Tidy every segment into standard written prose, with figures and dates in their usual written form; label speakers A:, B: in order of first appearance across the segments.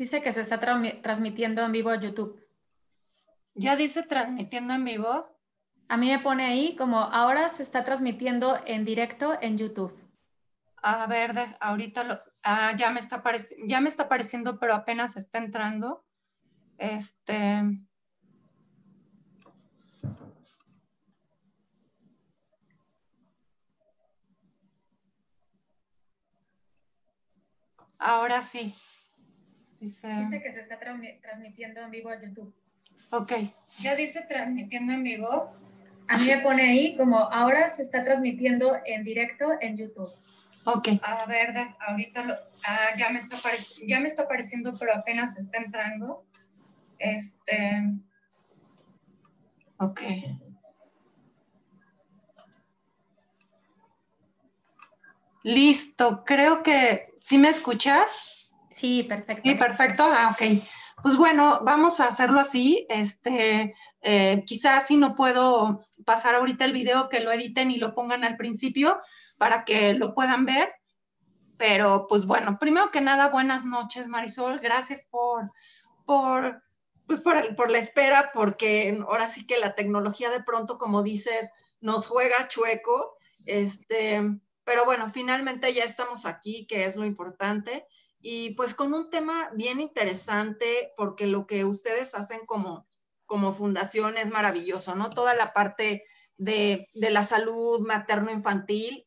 A: Dice que se está transmitiendo en vivo a YouTube.
B: ¿Ya dice transmitiendo en vivo?
A: A mí me pone ahí como ahora se está transmitiendo en directo en YouTube.
B: A ver, ahorita ya me está apareciendo, pero apenas está entrando. Ahora sí.
A: Dice que se está transmitiendo en vivo a YouTube.
B: Ok. ¿Ya dice transmitiendo en vivo?
A: A mí me pone ahí como ahora se está transmitiendo en directo en YouTube.
B: Ok. A ver, ahorita ya me está apareciendo, pero apenas está entrando. Ok. Listo. Creo que ¿sí me escuchas?
A: Sí, perfecto.
B: Sí, perfecto. Ok. Pues bueno, vamos a hacerlo así. Quizás si no puedo pasar ahorita el video, que lo editen y lo pongan al principio para que lo puedan ver. Pero pues bueno, primero que nada, buenas noches, Marisol. Gracias por la espera, porque ahora sí que la tecnología de pronto, como dices, nos juega chueco. Pero bueno, finalmente ya estamos aquí, que es lo importante. Y pues con un tema bien interesante, porque lo que ustedes hacen como fundación es maravilloso, ¿no? Toda la parte de la salud materno-infantil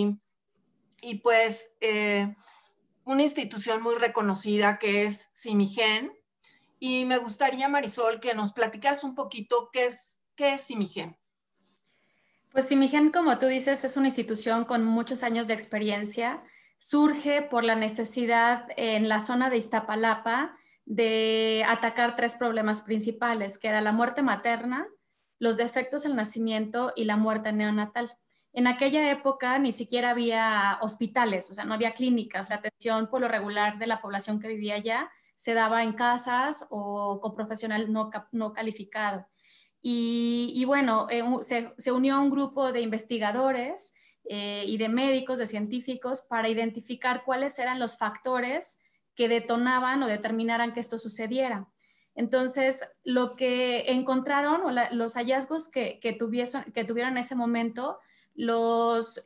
B: y pues una institución muy reconocida que es Simigen. Y me gustaría, Marisol, que nos platicaras un poquito qué es Simigen.
A: Pues Simigen, como tú dices, es una institución con muchos años de experiencia. Surge por la necesidad en la zona de Iztapalapa de atacar tres problemas principales, que era la muerte materna, los defectos al nacimiento y la muerte neonatal. En aquella época ni siquiera había hospitales, o sea, no había clínicas. La atención por lo regular de la población que vivía allá se daba en casas o con profesional no calificado. Y bueno, se unió a un grupo de investigadores y de médicos, de científicos, para identificar cuáles eran los factores que detonaban o determinaran que esto sucediera. Entonces, lo que encontraron o los hallazgos que tuvieron en ese momento los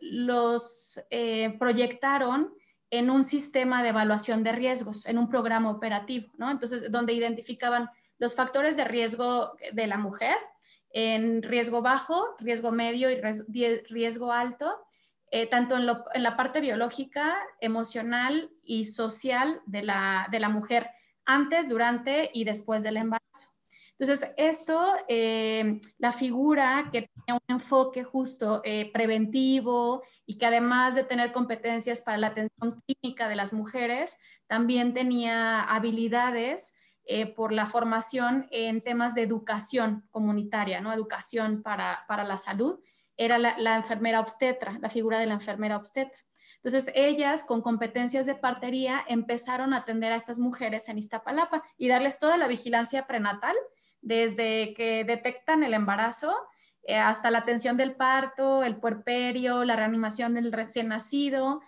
A: proyectaron en un sistema de evaluación de riesgos, en un programa operativo, ¿no? Entonces, donde identificaban los factores de riesgo de la mujer en riesgo bajo, riesgo medio y riesgo alto, tanto en la parte biológica, emocional y social de la mujer antes, durante y después del embarazo. Entonces, esto, la figura que tenía un enfoque justo preventivo y que además de tener competencias para la atención clínica de las mujeres, también tenía habilidades por la formación en temas de educación comunitaria, ¿no? Educación para la salud, era la enfermera obstetra, la figura de la enfermera obstetra. Entonces, ellas con competencias de partería empezaron a atender a estas mujeres en Iztapalapa y darles toda la vigilancia prenatal, desde que detectan el embarazo hasta la atención del parto, el puerperio, la reanimación del recién nacido,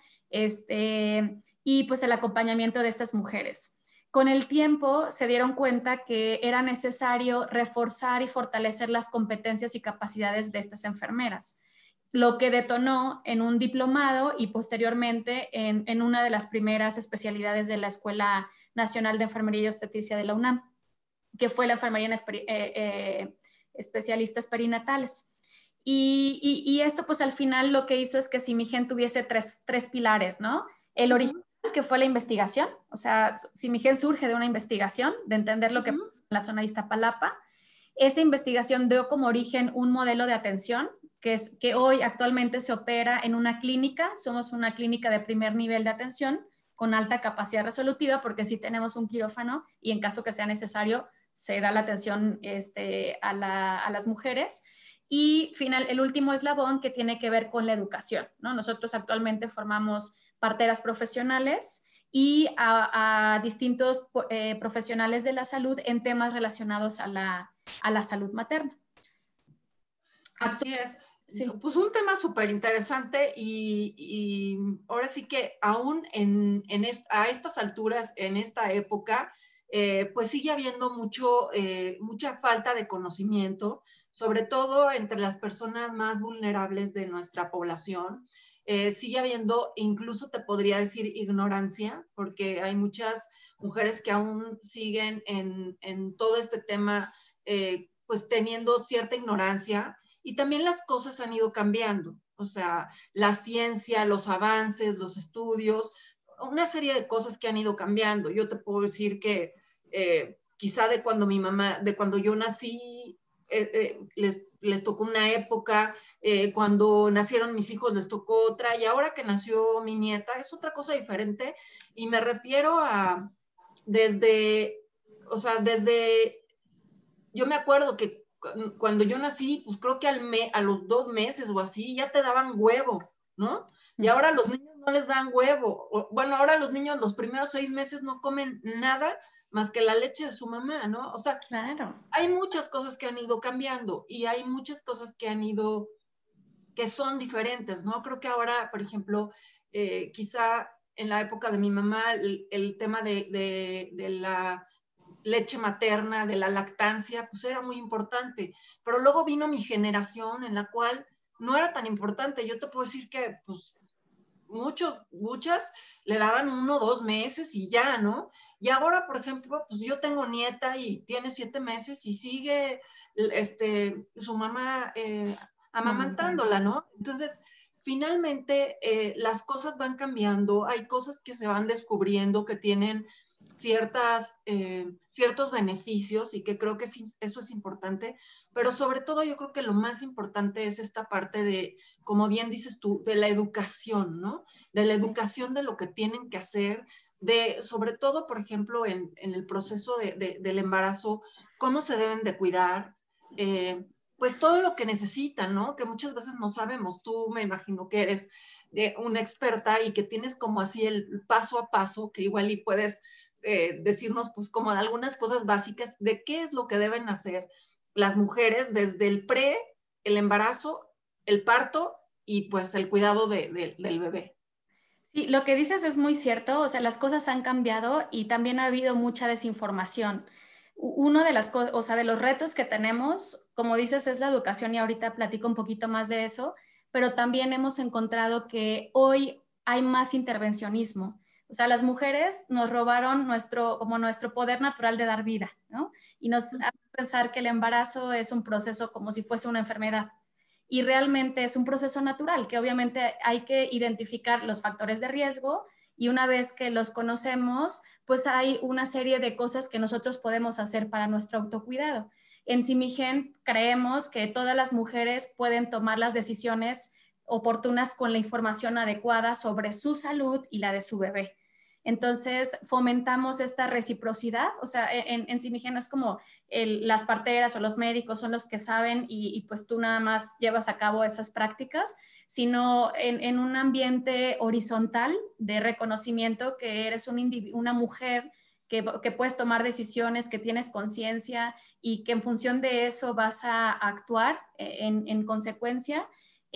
A: y pues el acompañamiento de estas mujeres. Con el tiempo se dieron cuenta que era necesario reforzar y fortalecer las competencias y capacidades de estas enfermeras, lo que detonó en un diplomado y posteriormente en una de las primeras especialidades de la Escuela Nacional de Enfermería y Obstetricia de la UNAM, que fue la enfermería en especialistas perinatales. Y esto pues al final lo que hizo es que Simigen tuviese tres pilares, ¿no? El original, que fue la investigación, o sea, Simigen surge de una investigación, de entender lo que pasa en la zona de Iztapalapa. Esa investigación dio como origen un modelo de atención que hoy actualmente se opera en una clínica. Somos una clínica de primer nivel de atención con alta capacidad resolutiva, porque sí tenemos un quirófano y en caso que sea necesario se da la atención a las mujeres. Y el último eslabón que tiene que ver con la educación, ¿no? Nosotros actualmente formamos parteras profesionales y a distintos profesionales de la salud en temas relacionados a la salud materna.
B: Así es.
A: Sí.
B: Pues un tema súper interesante y ahora sí que aún a estas alturas, en esta época, pues sigue habiendo mucha falta de conocimiento, sobre todo entre las personas más vulnerables de nuestra población. Sigue habiendo, incluso te podría decir, ignorancia, porque hay muchas mujeres que aún siguen en todo este tema, pues teniendo cierta ignorancia. Y también las cosas han ido cambiando, o sea, la ciencia, los avances, los estudios, una serie de cosas que han ido cambiando. Yo te puedo decir que quizá de cuando yo nací, les tocó una época, cuando nacieron mis hijos les tocó otra, y ahora que nació mi nieta es otra cosa diferente, y me refiero a desde, o sea, yo me acuerdo que cuando yo nací, pues creo que a los 2 meses o así ya te daban huevo, ¿no? Y ahora los niños no les dan huevo. Bueno, ahora los niños los primeros 6 meses no comen nada más que la leche de su mamá, ¿no? O sea,
A: Claro.
B: hay muchas cosas que han ido cambiando y hay muchas cosas que son diferentes, ¿no? Creo que ahora, por ejemplo, quizá en la época de mi mamá, el tema de la leche materna, de la lactancia, pues era muy importante. Pero luego vino mi generación en la cual no era tan importante. Yo te puedo decir que, pues, muchas le daban 1 o 2 meses y ya, ¿no? Y ahora, por ejemplo, pues yo tengo nieta y tiene 7 meses y sigue su mamá amamantándola, ¿no? Entonces, finalmente las cosas van cambiando, hay cosas que se van descubriendo que tienen ciertos beneficios y que creo que sí, eso es importante, pero sobre todo yo creo que lo más importante es esta parte de, como bien dices tú, de la educación, ¿no? De la educación de lo que tienen que hacer, sobre todo, por ejemplo, en el proceso del embarazo, cómo se deben de cuidar, pues todo lo que necesitan, ¿no? Que muchas veces no sabemos. Tú me imagino que eres una experta y que tienes como así el paso a paso, que igual y puedes decirnos pues como algunas cosas básicas de qué es lo que deben hacer las mujeres desde el embarazo, el parto y pues el cuidado del bebé.
A: Sí, lo que dices es muy cierto, o sea, las cosas han cambiado y también ha habido mucha desinformación. Uno de las cosas, o sea, de los retos que tenemos, como dices, es la educación y ahorita platico un poquito más de eso, pero también hemos encontrado que hoy hay más intervencionismo. O sea, las mujeres nos robaron como nuestro poder natural de dar vida, ¿no? Y nos hacen pensar que el embarazo es un proceso como si fuese una enfermedad y realmente es un proceso natural que obviamente hay que identificar los factores de riesgo y una vez que los conocemos, pues hay una serie de cosas que nosotros podemos hacer para nuestro autocuidado. En Simigen creemos que todas las mujeres pueden tomar las decisiones oportunas con la información adecuada sobre su salud y la de su bebé. Entonces, fomentamos esta reciprocidad, o sea, en Simigen no es como las parteras o los médicos son los que saben y pues tú nada más llevas a cabo esas prácticas, sino en un ambiente horizontal de reconocimiento que eres una mujer que puedes tomar decisiones, que tienes conciencia y que en función de eso vas a actuar en consecuencia.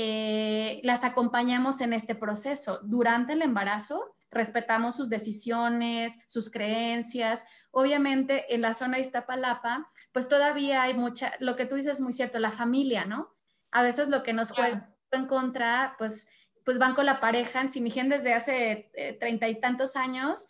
A: Las acompañamos en este proceso. Durante el embarazo, respetamos sus decisiones, sus creencias. Obviamente, en la zona de Iztapalapa, pues todavía hay mucha, lo que tú dices es muy cierto, la familia, ¿no? A veces lo que nos
B: Claro.
A: juega en contra, pues van con la pareja. En Simigen desde hace 30 y tantos años,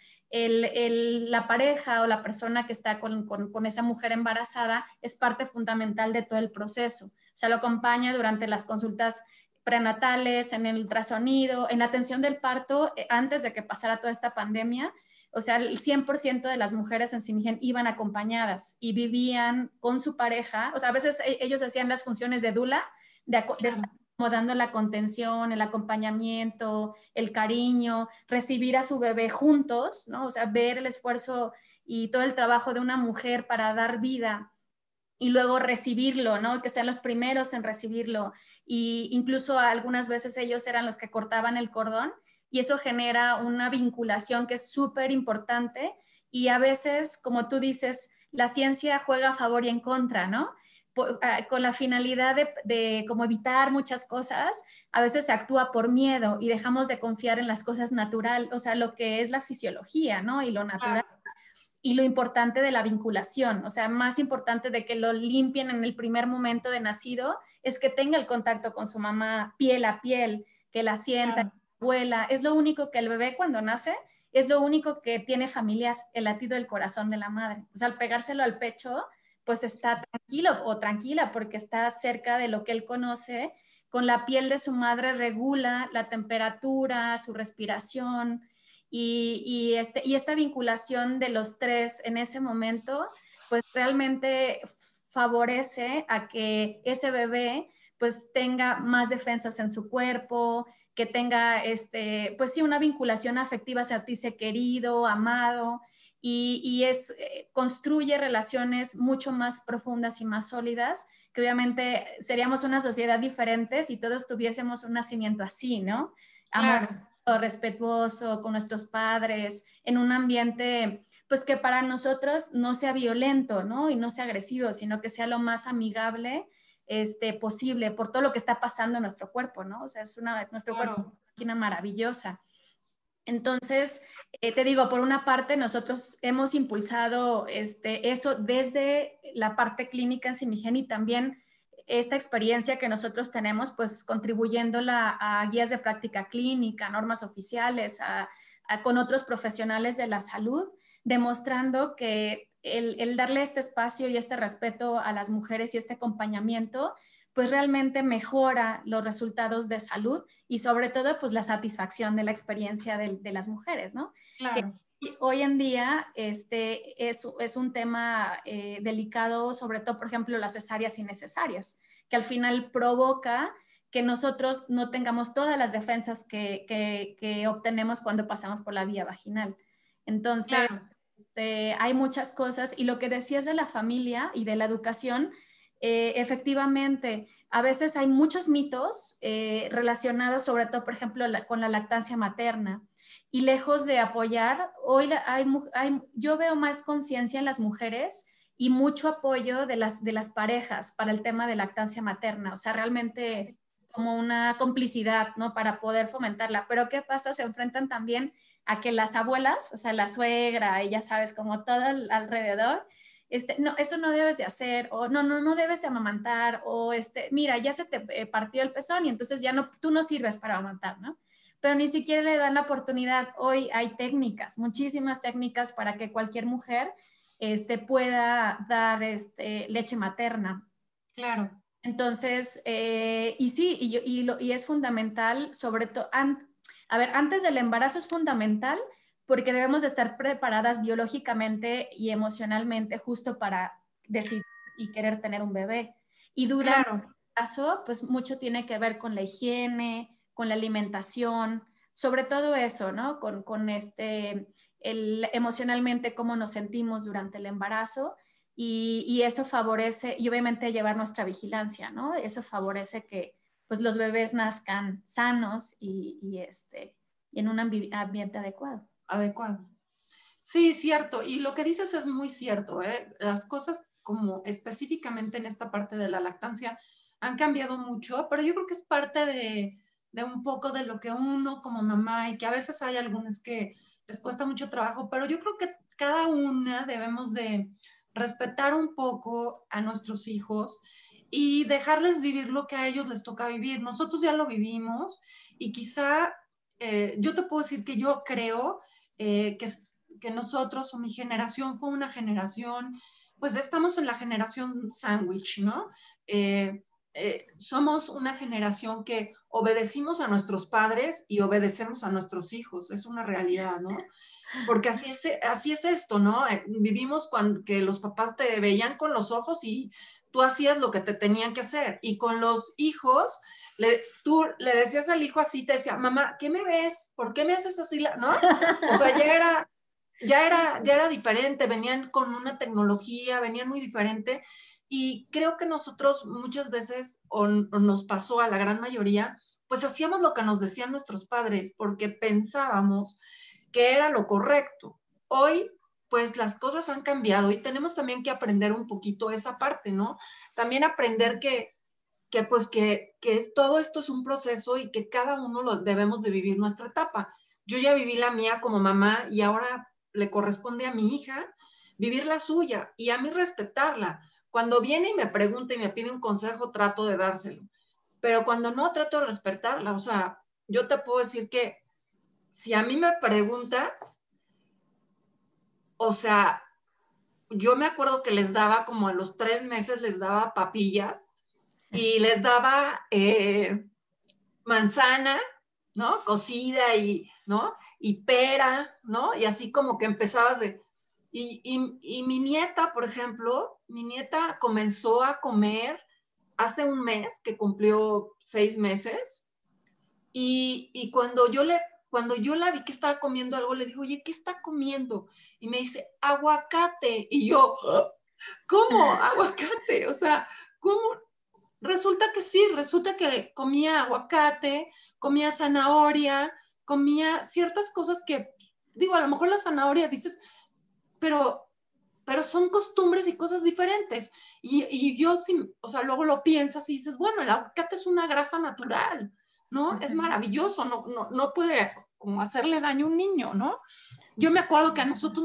A: la pareja o la persona que está con esa mujer embarazada es parte fundamental de todo el proceso. O sea, lo acompaña durante las consultas prenatales, en el ultrasonido, en la atención del parto, antes de que pasara toda esta pandemia. O sea, el 100% de las mujeres en Simigen iban acompañadas y vivían con su pareja. O sea, a veces ellos hacían las funciones de dula, de estar como dando la contención, el acompañamiento, el cariño, recibir a su bebé juntos, ¿no? O sea, ver el esfuerzo y todo el trabajo de una mujer para dar vida y luego recibirlo, ¿no? Que sean los primeros en recibirlo. Y incluso algunas veces ellos eran los que cortaban el cordón y eso genera una vinculación que es súper importante y a veces, como tú dices, la ciencia juega a favor y en contra, ¿no? con la finalidad de como evitar muchas cosas, a veces se actúa por miedo y dejamos de confiar en las cosas natural, o sea, lo que es la fisiología, ¿no? Y lo natural.
B: Claro.
A: Y lo importante de la vinculación, o sea, más importante de que lo limpien en el primer momento de nacido, es que tenga el contacto con su mamá piel a piel, que la sienta, que
B: Claro.
A: vuela. Es lo único que el bebé cuando nace, es lo único que tiene familiar, el latido del corazón de la madre. O sea, al pegárselo al pecho, pues está tranquilo o tranquila porque está cerca de lo que él conoce. Con la piel de su madre regula la temperatura, su respiración, y esta vinculación de los tres en ese momento, pues realmente favorece a que ese bebé pues tenga más defensas en su cuerpo, que tenga pues sí, una vinculación afectiva, sentirse querido, amado, construye relaciones mucho más profundas y más sólidas, que obviamente seríamos una sociedad diferente si todos tuviésemos un nacimiento así, ¿no? Amor
B: Claro.
A: respetuoso con nuestros padres, en un ambiente pues que para nosotros no sea violento, ¿no? Y no sea agresivo, sino que sea lo más amigable posible por todo lo que está pasando en nuestro cuerpo, ¿no? O sea, nuestro cuerpo es
B: Claro.
A: una máquina maravillosa. Entonces, te digo, por una parte, nosotros hemos impulsado eso desde la parte clínica en Simigen y también esta experiencia que nosotros tenemos, pues contribuyéndola a guías de práctica clínica, normas oficiales, con otros profesionales de la salud, demostrando que el darle este espacio y este respeto a las mujeres y este acompañamiento, pues realmente mejora los resultados de salud y sobre todo pues la satisfacción de la experiencia de las mujeres, ¿no? Que
B: Claro.
A: hoy en día es un tema delicado, sobre todo, por ejemplo, las cesáreas innecesarias, que al final provoca que nosotros no tengamos todas las defensas que obtenemos cuando pasamos por la vía vaginal. Entonces,
B: Claro.
A: hay muchas cosas y lo que decías de la familia y de la educación, efectivamente, a veces hay muchos mitos relacionados sobre todo, por ejemplo, con la lactancia materna y lejos de apoyar, hoy yo veo más conciencia en las mujeres y mucho apoyo de las parejas para el tema de lactancia materna, o sea, realmente como una complicidad, ¿no? Para poder fomentarla. Pero ¿qué pasa? Se enfrentan también a que las abuelas, o sea, la suegra, y ya sabes, como todo alrededor, no, eso no debes de hacer, o no debes de amamantar, o mira, ya se te partió el pezón y entonces ya no, tú no sirves para amamantar, ¿no? Pero ni siquiera le dan la oportunidad. Hoy hay técnicas, muchísimas técnicas para que cualquier mujer pueda dar leche materna.
B: Claro.
A: Entonces, y sí, y es fundamental, sobre todo, a ver, antes del embarazo es fundamental porque debemos de estar preparadas biológicamente y emocionalmente justo para decidir y querer tener un bebé. Y durante el
B: Claro.
A: embarazo, pues mucho tiene que ver con la higiene, con la alimentación, sobre todo eso, ¿no? Emocionalmente cómo nos sentimos durante el embarazo y eso favorece, y obviamente llevar nuestra vigilancia, ¿no? Eso favorece que pues los bebés nazcan sanos y en un ambiente adecuado.
B: Adecuado. Sí, cierto. Y lo que dices es muy cierto, ¿eh? Las cosas como específicamente en esta parte de la lactancia han cambiado mucho, pero yo creo que es parte de un poco de lo que uno como mamá y que a veces hay algunas que les cuesta mucho trabajo, pero yo creo que cada una debemos de respetar un poco a nuestros hijos y dejarles vivir lo que a ellos les toca vivir. Nosotros ya lo vivimos y quizá yo te puedo decir que yo creo que nosotros o mi generación fue una generación, pues estamos en la generación sándwich, ¿no? Somos una generación que obedecimos a nuestros padres y obedecemos a nuestros hijos, es una realidad, ¿no? Porque así es esto, ¿no? Vivimos cuando que los papás te veían con los ojos y tú hacías lo que te tenían que hacer. Y con los hijos, tú le decías al hijo así, te decía, mamá, ¿qué me ves? ¿Por qué me haces así? ¿No? O sea, ya era diferente, venían con una tecnología, venían muy diferente. Y creo que nosotros muchas veces, o nos pasó a la gran mayoría, pues hacíamos lo que nos decían nuestros padres, porque pensábamos que era lo correcto. Hoy pues las cosas han cambiado y tenemos también que aprender un poquito esa parte, ¿no? También aprender que todo esto es un proceso y que cada uno lo debemos de vivir nuestra etapa. Yo ya viví la mía como mamá y ahora le corresponde a mi hija vivir la suya y a mí respetarla. Cuando viene y me pregunta y me pide un consejo, trato de dárselo. Pero cuando no, trato de respetarla. O sea, yo te puedo decir que si a mí me preguntas, o sea, yo me acuerdo que les daba como a los 3 meses, les daba papillas y les daba manzana, ¿no? Cocida y, ¿no? Y pera, ¿no? Y así como que empezabas de... Y mi nieta, por ejemplo, mi nieta comenzó a comer hace un mes, que cumplió 6 meses, y cuando yo la vi que estaba comiendo algo, le digo, oye, ¿qué está comiendo? Y me dice, aguacate. Y yo, ¿cómo aguacate? O sea, ¿cómo? Resulta que sí, resulta que comía aguacate, comía zanahoria, comía ciertas cosas que, digo, a lo mejor la zanahoria dices, pero, pero son costumbres y cosas diferentes. Y yo, sí, o sea, luego lo piensas y dices, bueno, el aguacate es una grasa natural, ¿no? Es maravilloso, no puede como hacerle daño a un niño, ¿no? Yo me acuerdo que a nosotros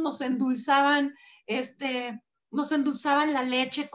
B: nos endulzaban la leche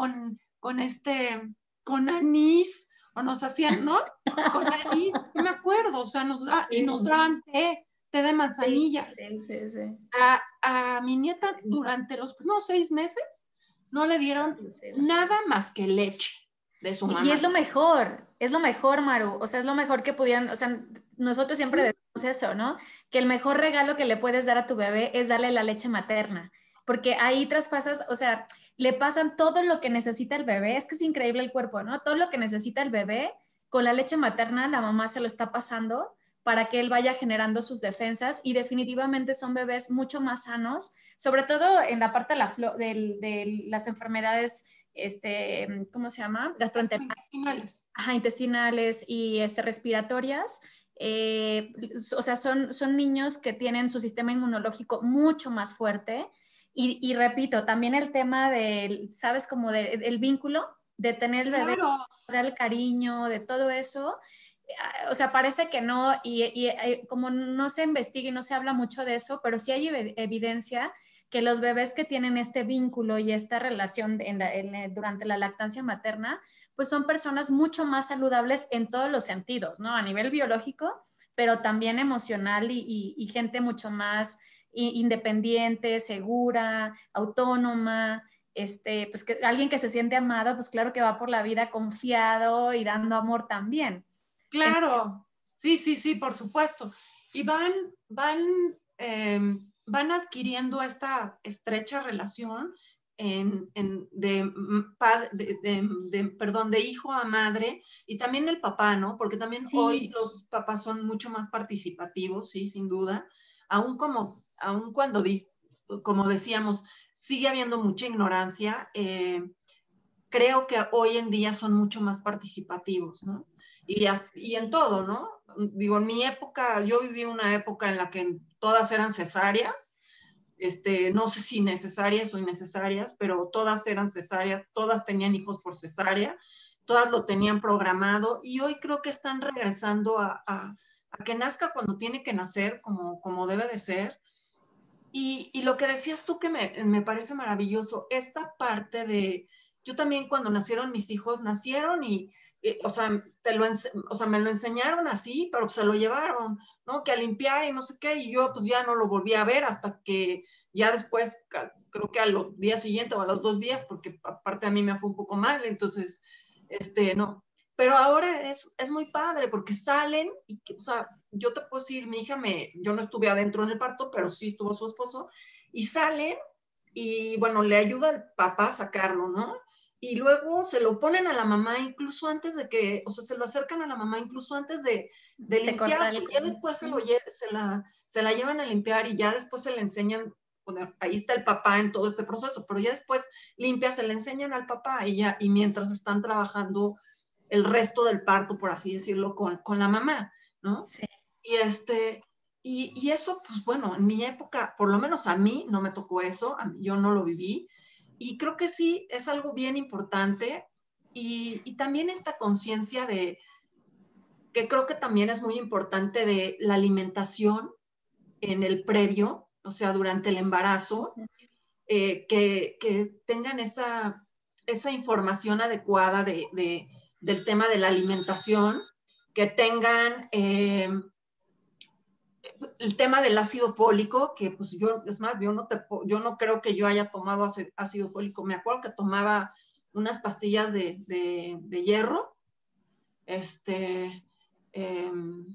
B: con anís, o nos hacían, ¿no? Con anís, yo me acuerdo, o sea, y nos daban té de
A: Sí,
B: manzanilla.
A: sí, sí, sí.
B: A mi nieta durante los primeros 6 meses no le dieron
A: Exclusiva.
B: nada más que leche de su
A: Y
B: mamá.
A: es lo mejor, Maru, o sea, es lo mejor que pudieran, o sea, nosotros siempre decimos eso, ¿no? Que el mejor regalo que le puedes dar a tu bebé es darle la leche materna, porque ahí traspasas, o sea, le pasan todo lo que necesita el bebé, es que es increíble el cuerpo, ¿no? Todo lo que necesita el bebé, con la leche materna la mamá se lo está pasando para que él vaya generando sus defensas y definitivamente son bebés mucho más sanos, sobre todo en la parte de, de las enfermedades ¿cómo se llama? Gastrointestinales,
B: Intestinales.
A: ajá, intestinales y respiratorias. O sea, son niños que tienen su sistema inmunológico mucho más fuerte. Y repito, también el tema del, ¿sabes? Como el vínculo de tener el bebé,
B: Claro,
A: de el cariño, de todo eso. O sea, parece que no, como no se investiga y no se habla mucho de eso, pero sí hay evidencia que los bebés que tienen este vínculo y esta relación durante la lactancia materna, pues son personas mucho más saludables en todos los sentidos, ¿no? A nivel biológico, pero también emocional y gente mucho más independiente, segura, autónoma. Pues que alguien que se siente amado, pues claro que va por la vida confiado y dando amor también.
B: claro. Sí, sí, sí, por supuesto. Y van adquiriendo esta estrecha relación perdón, de hijo a madre y también el papá, ¿no? Porque también hoy
A: Sí,
B: los papás son mucho más participativos, sí, sin duda, aun cuando, como decíamos, sigue habiendo mucha ignorancia. Creo que hoy en día son mucho más participativos, ¿no? Y en todo, ¿no? Digo, en mi época, yo viví una época en la que todas eran cesáreas, no sé si necesarias o innecesarias, pero todas eran cesáreas, todas tenían hijos por cesárea, todas lo tenían programado y hoy creo que están regresando a que nazca cuando tiene que nacer, como debe de ser. Y lo que decías tú que me parece maravilloso, esta parte de, yo también cuando nacieron mis hijos, nacieron o sea, o sea, me lo enseñaron así, pero se lo llevaron, ¿no? Que a limpiar y no sé qué, y yo pues ya no lo volví a ver hasta que ya después, creo que a los días siguientes o a los 2 días, porque aparte a mí me fue un poco mal, entonces, no. Pero ahora es muy padre porque salen y, o sea, yo te puedo decir, mi hija yo no estuve adentro en el parto, pero sí estuvo su esposo, y salen y bueno, le ayuda al papá a sacarlo, ¿no? Y luego se lo ponen a la mamá incluso antes de que, o sea, se lo acercan a la mamá incluso antes de
A: te corta
B: limpiarlo,
A: el
B: y ya después
A: sí.
B: se la llevan a limpiar y ya después se le enseñan, bueno, ahí está el papá en todo este proceso, pero ya después limpia, se le enseñan al papá y mientras están trabajando el resto del parto, por así decirlo, con la mamá, ¿no?
A: Sí.
B: Y y eso, pues bueno, en mi época, por lo menos a mí no me tocó eso, yo no lo viví. Y creo que sí es algo bien importante. Y también esta conciencia de, que creo que también es muy importante, de la alimentación en el previo, o sea, durante el embarazo, que tengan esa información adecuada del tema de la alimentación, que tengan el tema del ácido fólico, que pues yo, es más, yo no creo que yo haya tomado ácido fólico. Me acuerdo que tomaba unas pastillas de hierro, este, eh,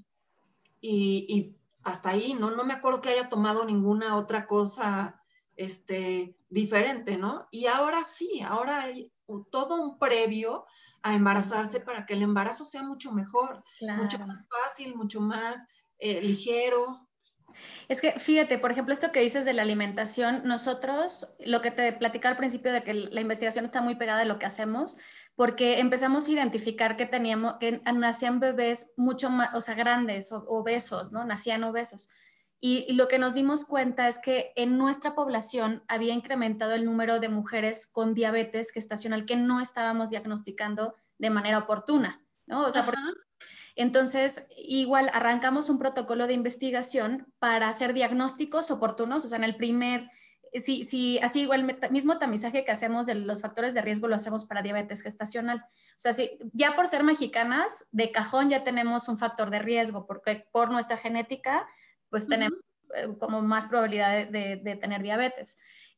B: y hasta ahí, ¿no? No me acuerdo que haya tomado ninguna otra cosa diferente, ¿no? Y ahora sí, ahora hay todo un previo a embarazarse para que el embarazo sea mucho mejor, mucho
A: Claro.
B: más fácil, mucho más ligero.
A: Es que fíjate, por ejemplo, esto que dices de la alimentación, nosotros, lo que te platicaba al principio de que la investigación está muy pegada de lo que hacemos, porque empezamos a identificar que teníamos, que nacían bebés mucho más, o sea, grandes, obesos, ¿no? Nacían obesos. Y lo que nos dimos cuenta es que en nuestra población había incrementado el número de mujeres con diabetes gestacional que no estábamos diagnosticando de manera oportuna, ¿no? O sea,
B: Ajá.
A: entonces, igual arrancamos un protocolo de investigación para hacer diagnósticos oportunos, o sea, en el primer, si así igual mismo tamizaje que hacemos de los factores de riesgo lo hacemos para diabetes gestacional. O sea, si ya por ser mexicanas, de cajón ya tenemos un factor de riesgo, porque por nuestra genética, pues tenemos como más probabilidad de tener diabetes.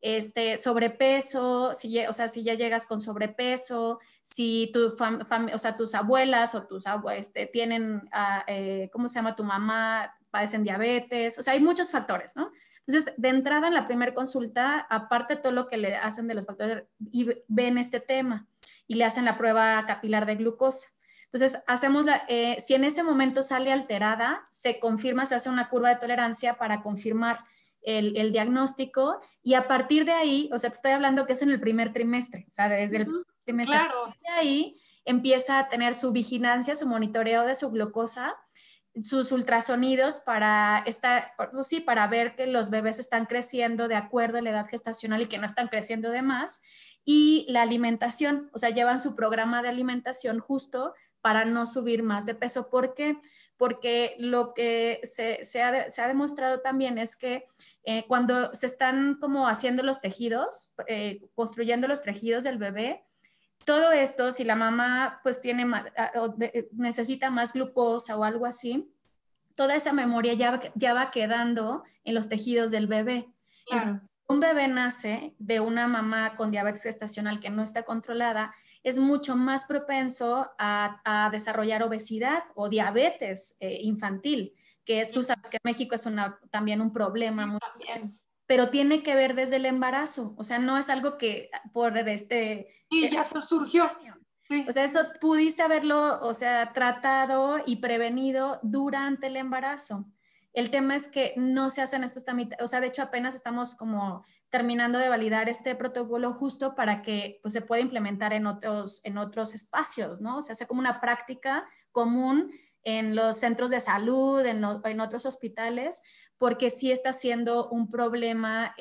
A: Sobrepeso, o sea, si ya llegas con sobrepeso, si o sea, tus abuelas o tus tienen, ¿cómo se llama? Tu mamá padecen diabetes, o sea, hay muchos factores, ¿no? Entonces, de entrada en la primera consulta, aparte de todo lo que le hacen de los factores, y ven este tema y le hacen la prueba capilar de glucosa. Entonces, si en ese momento sale alterada, se confirma, se hace una curva de tolerancia para confirmar el diagnóstico y a partir de ahí, o sea, te estoy hablando que es en el primer trimestre, o sea, desde el trimestre.
B: Claro.
A: De ahí empieza a tener su vigilancia, su monitoreo de su glucosa, sus ultrasonidos para pues sí, para ver que los bebés están creciendo de acuerdo a la edad gestacional y que no están creciendo de más. Y la alimentación, o sea, llevan su programa de alimentación justo para no subir más de peso. ¿Por qué? Porque lo que se ha demostrado también es que cuando se están como haciendo los tejidos, construyendo los tejidos del bebé, todo esto, si la mamá pues tiene necesita más glucosa o algo así, toda esa memoria ya va quedando en los tejidos del bebé. Entonces,
B: Claro.
A: un bebé nace de una mamá con diabetes gestacional que no está controlada, es mucho más propenso a desarrollar obesidad o diabetes infantil, que tú sabes que en México es también un problema,
B: Sí, también.
A: pero tiene que ver desde el embarazo, o sea, no es algo que por
B: Sí, ya se surgió.
A: o
B: Sí.
A: sea, eso pudiste haberlo, o sea, tratado y prevenido durante el embarazo. El tema es que no se hacen estos trámites, o sea, de hecho apenas estamos como terminando de validar este protocolo justo para que pues, se pueda implementar en otros espacios, ¿no? O sea, hace como una práctica común en los centros de salud, en otros hospitales, porque sí está siendo un problema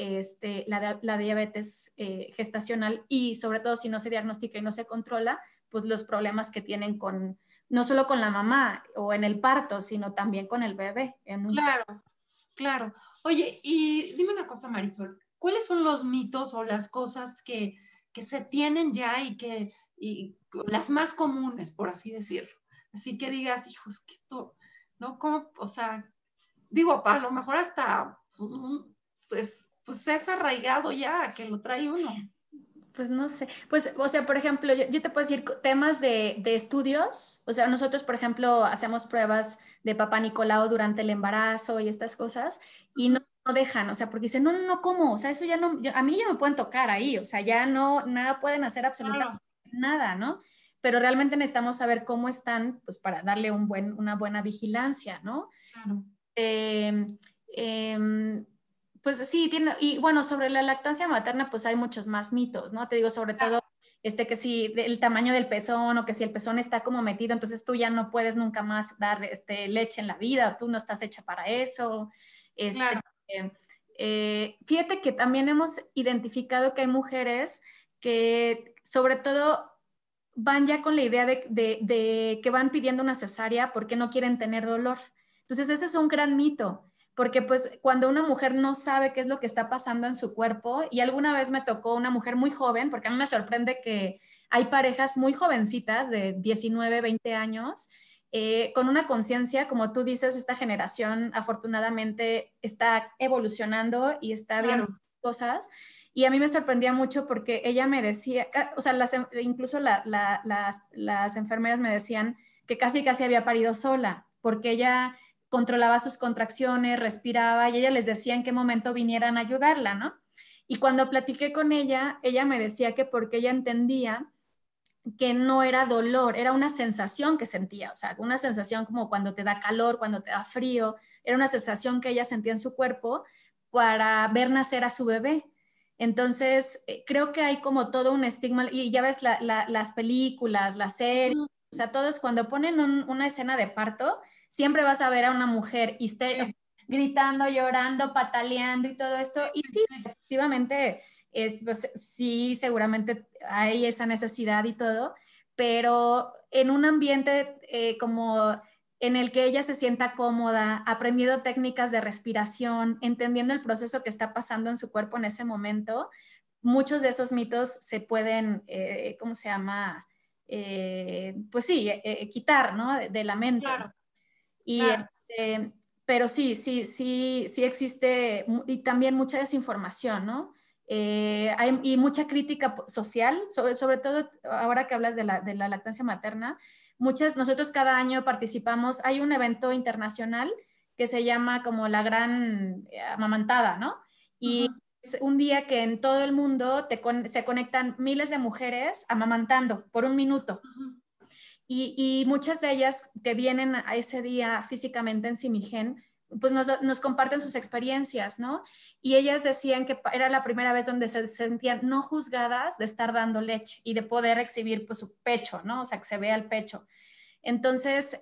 A: la diabetes gestacional y sobre todo si no se diagnostica y no se controla, pues los problemas que tienen no solo con la mamá o en el parto, sino también con el bebé.
B: Claro, claro. Oye, y dime una cosa, Marisol, ¿cuáles son los mitos o las cosas que se tienen ya y las más comunes, por así decirlo? Así que digas, hijos, que esto, ¿no? ¿Cómo? O sea, digo, a lo mejor hasta, pues es arraigado ya, que lo trae uno.
A: Pues no sé, pues, o sea, por ejemplo, yo te puedo decir temas de estudios, o sea, nosotros, por ejemplo, hacemos pruebas de Papá Nicolau durante el embarazo y estas cosas, y no dejan, o sea, porque dicen, no, no, no, ¿cómo? O sea, eso ya no, a mí ya me pueden tocar ahí, o sea, ya no, nada pueden hacer absolutamente
B: Claro,
A: nada, ¿no? Pero realmente necesitamos saber cómo están, pues para darle una buena vigilancia, ¿no?
B: claro.
A: Eh, eh, pues sí, y bueno, sobre la lactancia materna, pues hay muchos más mitos, ¿no? Te digo, sobre todo que si el tamaño del pezón o que si el pezón está como metido, entonces tú ya no puedes nunca más dar leche en la vida, tú no estás hecha para eso. Este,
B: Claro.
A: Fíjate que también hemos identificado que hay mujeres que sobre todo van ya con la idea de que van pidiendo una cesárea porque no quieren tener dolor. Entonces ese es un gran mito, porque pues cuando una mujer no sabe qué es lo que está pasando en su cuerpo, y alguna vez me tocó una mujer muy joven, porque a mí me sorprende que hay parejas muy jovencitas de 19, 20 años, con una conciencia, como tú dices, esta generación afortunadamente está evolucionando y está viendo
B: Claro.
A: cosas. Y a mí me sorprendía mucho porque ella me decía, o sea, incluso las enfermeras me decían que casi casi había parido sola, porque ella controlaba sus contracciones, respiraba y ella les decía en qué momento vinieran a ayudarla, ¿no? Y cuando platiqué con ella me decía que porque ella entendía que no era dolor, era una sensación que sentía, o sea, una sensación como cuando te da calor, cuando te da frío, era una sensación que ella sentía en su cuerpo para ver nacer a su bebé. Entonces, creo que hay como todo un estigma, y ya ves las películas, las series,
B: Ujú.
A: o sea, todos cuando ponen una escena de parto, siempre vas a ver a una mujer o sea,
B: Sí,
A: gritando, llorando, pataleando y todo
B: sí,
A: esto, y
B: sí,
A: sí,
B: sí.
A: efectivamente pues sí, seguramente hay esa necesidad y todo, pero en un ambiente como en el que ella se sienta cómoda, aprendiendo técnicas de respiración, entendiendo el proceso que está pasando en su cuerpo en ese momento, muchos de esos mitos se pueden, ¿cómo se llama? Pues sí, quitar, ¿no? De la mente.
B: Claro,
A: Y
B: claro.
A: pero sí existe y también mucha desinformación, ¿no? Y mucha crítica social, sobre todo ahora que hablas de la lactancia materna. Nosotros cada año participamos, hay un evento internacional que se llama como la gran amamantada, ¿no? Y
B: Ujú,
A: es un día que en todo el mundo se conectan miles de mujeres amamantando por un minuto.
B: ujú.
A: Y muchas de ellas que vienen a ese día físicamente en Simigen, pues nos comparten sus experiencias, ¿no? Y ellas decían que era la primera vez donde se sentían no juzgadas de estar dando leche y de poder exhibir pues su pecho, ¿no? O sea, que se vea el pecho. Entonces,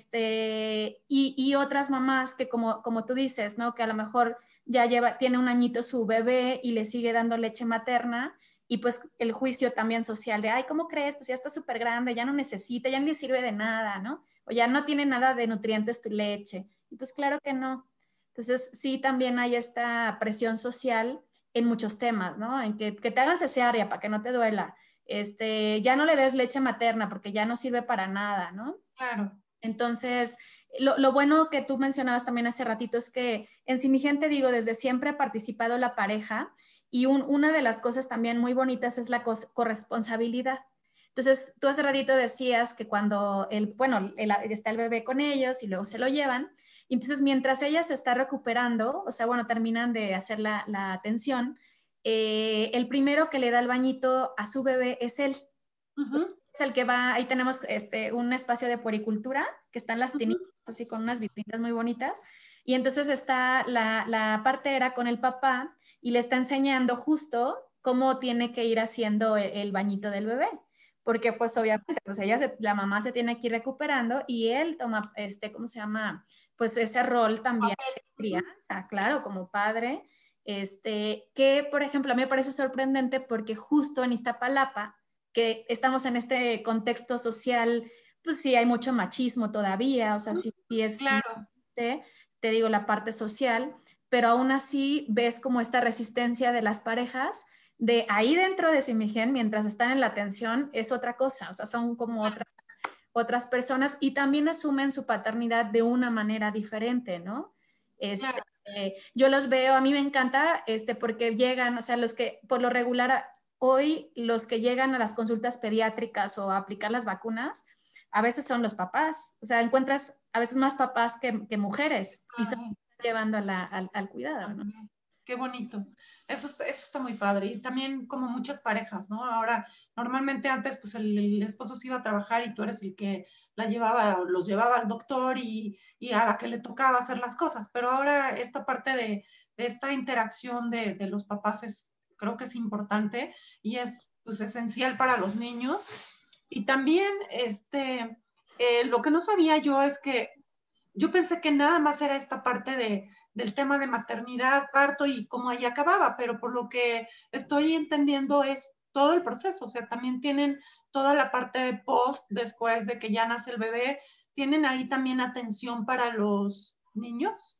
A: y otras mamás que como tú dices, ¿no? Que a lo mejor tiene un añito su bebé y le sigue dando leche materna y pues el juicio también social de, ay, ¿cómo crees? Pues ya está súper grande, ya no necesita, ya ni le sirve de nada, ¿no? O ya no tiene nada de nutrientes tu leche. Y pues claro que no. Entonces, sí, también hay esta presión social en muchos temas, ¿no? En que te hagan cesárea para que no te duela, ya no le des leche materna porque ya no sirve para nada, ¿no?
B: Claro.
A: Entonces, lo bueno que tú mencionabas también hace ratito es que en Simigente, digo, desde siempre ha participado la pareja y una de las cosas también muy bonitas es la corresponsabilidad. Entonces, tú hace ratito decías que cuando está el bebé con ellos y luego se lo llevan, y entonces mientras ella se está recuperando, o sea, bueno, terminan de hacer la atención, el primero que le da el bañito a su bebé es él.
B: Ujú,
A: Es el que va, ahí tenemos un espacio de puericultura, que están las
B: ujú.
A: tinitas así con unas vitrinas muy bonitas, y entonces está la partera con el papá y le está enseñando justo cómo tiene que ir haciendo el bañito del bebé, porque pues obviamente pues la mamá se tiene que ir recuperando y él toma, ¿cómo se llama? Pues ese rol también
B: Papel.
A: de
B: Ujú.
A: crianza, claro, como padre, que por ejemplo a mí me parece sorprendente porque justo en Iztapalapa, que estamos en este contexto social, pues sí hay mucho machismo todavía, o sea, sí es muy
B: Claro,
A: fuerte, te digo, la parte social, pero aún así ves como esta resistencia de las parejas de ahí dentro de Simigen, mientras están en la atención, es otra cosa, o sea, son como otras personas y también asumen su paternidad de una manera diferente, ¿no?
B: claro.
A: Yo los veo, a mí me encanta, porque llegan, o sea, los que por lo regular hoy los que llegan a las consultas pediátricas o a aplicar las vacunas, a veces son los papás, o sea, encuentras a veces más papás que mujeres y son
B: Ay,
A: llevando al cuidado, ¿no?
B: también. Qué bonito. Eso está muy padre. Y también como muchas parejas, ¿no? Ahora, normalmente antes, pues el esposo se iba a trabajar y tú eres el que la llevaba o los llevaba al doctor y a la que le tocaba hacer las cosas. Pero ahora esta parte de esta interacción de los papás creo que es importante y es
C: pues, esencial para los niños. Y también, lo que no sabía yo es que yo pensé que nada más era esta parte del tema de maternidad, parto y cómo ahí acababa, pero por lo que estoy entendiendo es todo el proceso, o sea, también tienen toda la parte de post, después de que ya nace el bebé, ¿tienen ahí también atención para los niños?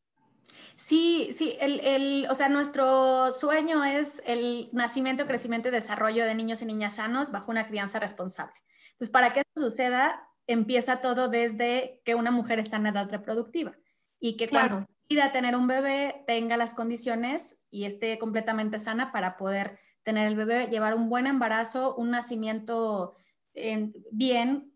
A: Sí, sí, o sea, nuestro sueño es el nacimiento, crecimiento y desarrollo de niños y niñas sanos bajo una crianza responsable. Entonces, para que eso suceda, empieza todo desde que una mujer está en edad reproductiva y que
C: Claro.
A: cuando decida tener un bebé tenga las condiciones y esté completamente sana para poder tener el bebé, llevar un buen embarazo, un nacimiento bien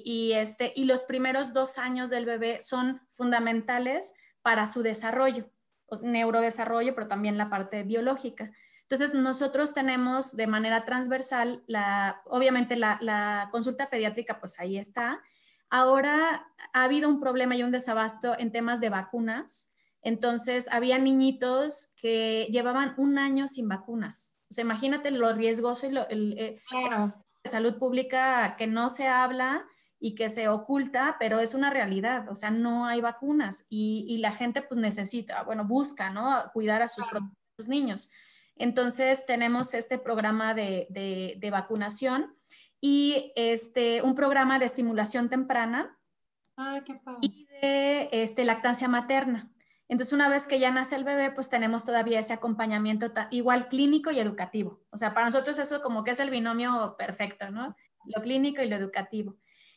A: y los primeros 2 años del bebé son fundamentales para su desarrollo, pues, neurodesarrollo, pero también la parte biológica. Entonces, nosotros tenemos de manera transversal, obviamente la consulta pediátrica, pues ahí está. Ahora ha habido un problema y un desabasto en temas de vacunas. Entonces, había niñitos que llevaban 1 año sin vacunas. O sea, imagínate lo riesgoso y
C: Claro.
A: de salud pública que no se habla y que se oculta, pero es una realidad, o sea, no hay vacunas y la gente pues necesita, bueno, busca, ¿no? Cuidar a sus niños. Entonces tenemos este programa de vacunación y un programa de estimulación temprana
C: Qué padre.
A: y de lactancia materna. Entonces, una vez que ya nace el bebé, pues tenemos todavía ese acompañamiento igual clínico y educativo. O sea, para nosotros eso como que es el binomio perfecto, ¿no? Lo clínico y lo educativo.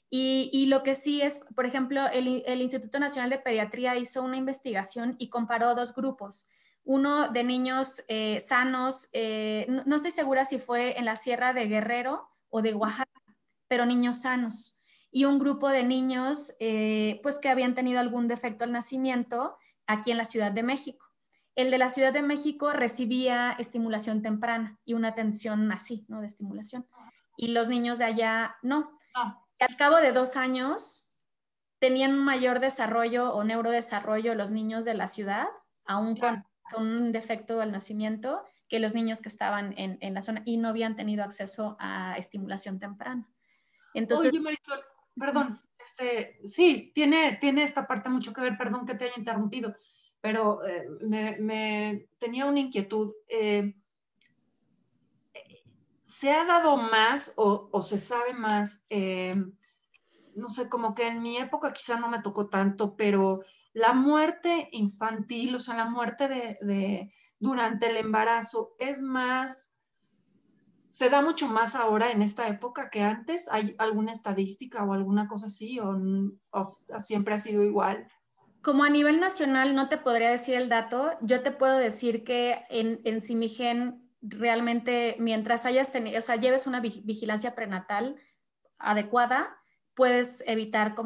A: Y lo que sí es, por ejemplo, el Instituto Nacional de Pediatría hizo una investigación y comparó 2 grupos. Uno de niños sanos, no estoy segura si fue en la Sierra de Guerrero o de Oaxaca, pero niños sanos y un grupo de niños pues que habían tenido algún defecto al nacimiento aquí en la Ciudad de México. El de la Ciudad de México recibía estimulación temprana y una atención así, ¿no? De estimulación. Y los niños de allá no. Al cabo de 2 años tenían un mayor desarrollo o neurodesarrollo los niños de la ciudad, aún con un defecto al nacimiento, que los niños que estaban en la zona y no habían tenido acceso a estimulación temprana. Entonces,
C: oye, Marisol, perdón, sí, tiene esta parte mucho que ver, perdón que te haya interrumpido, pero me tenía una inquietud. ¿Se ha dado más o se sabe más? No sé, como que en mi época quizá no me tocó tanto, pero la muerte infantil, o sea, la muerte durante el embarazo es más, se da mucho más ahora en esta época que antes. ¿Hay alguna estadística o alguna cosa así o siempre ha sido igual?
A: como a nivel nacional no te podría decir el dato, yo te puedo decir que en Simigen realmente mientras hayas tenido, o sea, lleves una vigilancia prenatal adecuada, puedes evitar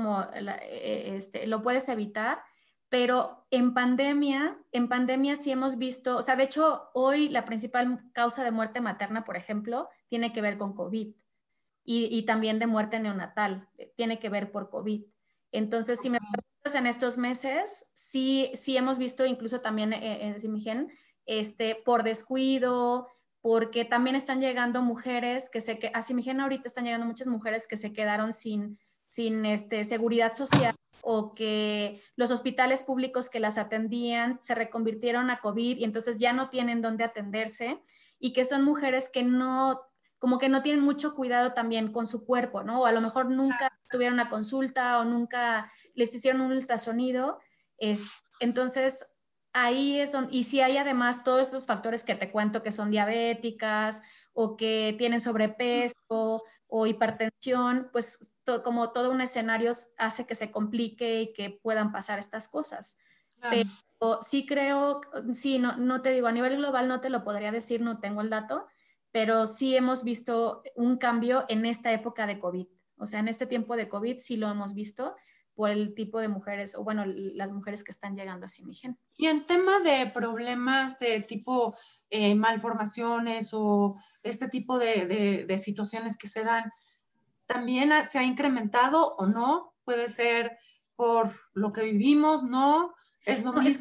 A: lo puedes evitar, pero en pandemia sí hemos visto, o sea, de hecho hoy la principal causa de muerte materna, por ejemplo, tiene que ver con COVID y también de muerte neonatal, tiene que ver por COVID. Entonces, si me preguntas en estos meses, sí hemos visto incluso también en Simigen, por descuido, porque también están llegando mujeres a Simigen ahorita están llegando muchas mujeres que se quedaron sin seguridad social o que los hospitales públicos que las atendían se reconvirtieron a COVID y entonces ya no tienen dónde atenderse y que son mujeres que no, como que no tienen mucho cuidado también con su cuerpo, ¿no? O a lo mejor nunca tuvieron una consulta o nunca les hicieron un ultrasonido. Entonces, ahí es donde, y si hay además todos estos factores que te cuento que son diabéticas o que tienen sobrepeso o hipertensión, pues como todo un escenario hace que se complique y que puedan pasar estas cosas. Pero sí creo, sí, no te digo, a nivel global no te lo podría decir, no tengo el dato, pero sí hemos visto un cambio en esta época de COVID. O sea, en este tiempo de COVID sí lo hemos visto por el tipo de mujeres, o bueno, las mujeres que están llegando a Simigen.
C: Y en tema de problemas de tipo malformaciones o este tipo de situaciones que se dan, ¿también se ha incrementado o no? Puede ser por lo que vivimos, ¿no? Es lo mismo.
A: Es que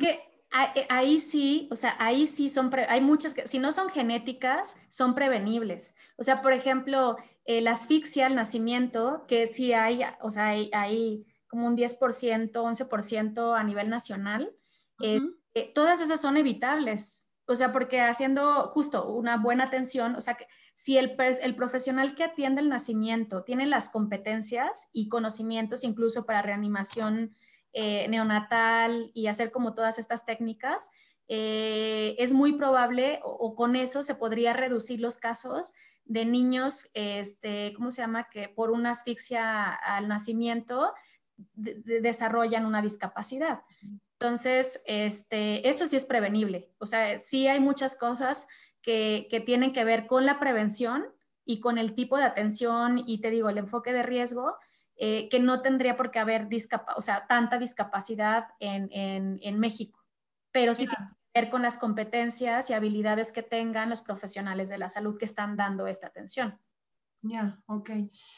A: Ahí sí, o sea, ahí sí hay muchas que, si no son genéticas, son prevenibles. O sea, por ejemplo, la asfixia al nacimiento, que sí hay, o sea, hay como un 10%, 11% a nivel nacional,
C: Ujú.
A: todas esas son evitables. O sea, porque haciendo justo una buena atención, o sea, que si el profesional que atiende el nacimiento tiene las competencias y conocimientos incluso para reanimación neonatal y hacer como todas estas técnicas, es muy probable o con eso se podría reducir los casos de niños, ¿cómo se llama? Que por una asfixia al nacimiento desarrollan una discapacidad. Entonces, eso sí es prevenible. O sea, sí hay muchas cosas que tienen que ver con la prevención y con el tipo de atención y te digo, el enfoque de riesgo, que no tendría por qué haber o sea, tanta discapacidad en México, pero sí tiene que ver con las competencias y habilidades que tengan los profesionales de la salud que están dando esta atención.
C: Ya, ok.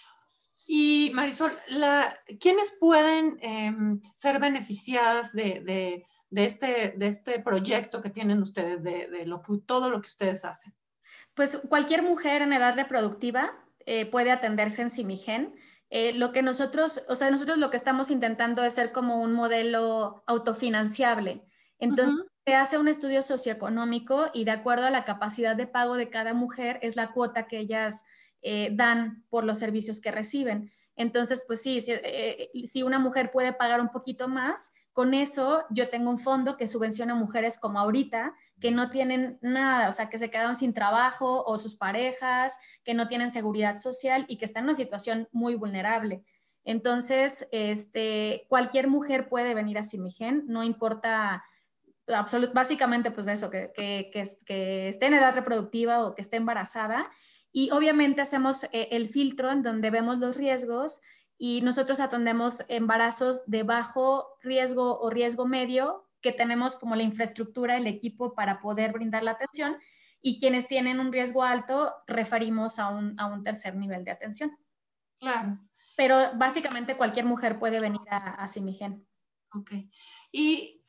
C: Y Marisol, ¿quiénes pueden ser beneficiadas de este proyecto que tienen ustedes, todo lo que ustedes hacen?
A: Pues cualquier mujer en edad reproductiva puede atenderse en Simigen. Lo que nosotros, o sea, nosotros lo que estamos intentando es ser como un modelo autofinanciable. Entonces,
C: Ujú.
A: se hace un estudio socioeconómico y de acuerdo a la capacidad de pago de cada mujer es la cuota que ellas dan por los servicios que reciben. Entonces, pues sí, si una mujer puede pagar un poquito más, con eso yo tengo un fondo que subvenciona a mujeres como ahorita, que no tienen nada, o sea, que se quedaron sin trabajo o sus parejas, que no tienen seguridad social y que están en una situación muy vulnerable. Entonces, cualquier mujer puede venir a Simigen, no importa, básicamente pues eso, que esté en edad reproductiva o que esté embarazada. Y obviamente hacemos el filtro en donde vemos los riesgos y nosotros atendemos embarazos de bajo riesgo o riesgo medio, que tenemos como la infraestructura, el equipo para poder brindar la atención, y quienes tienen un riesgo alto referimos a un tercer nivel de atención.
C: Claro.
A: Pero básicamente cualquier mujer puede venir a Simigen.
C: Ok. Y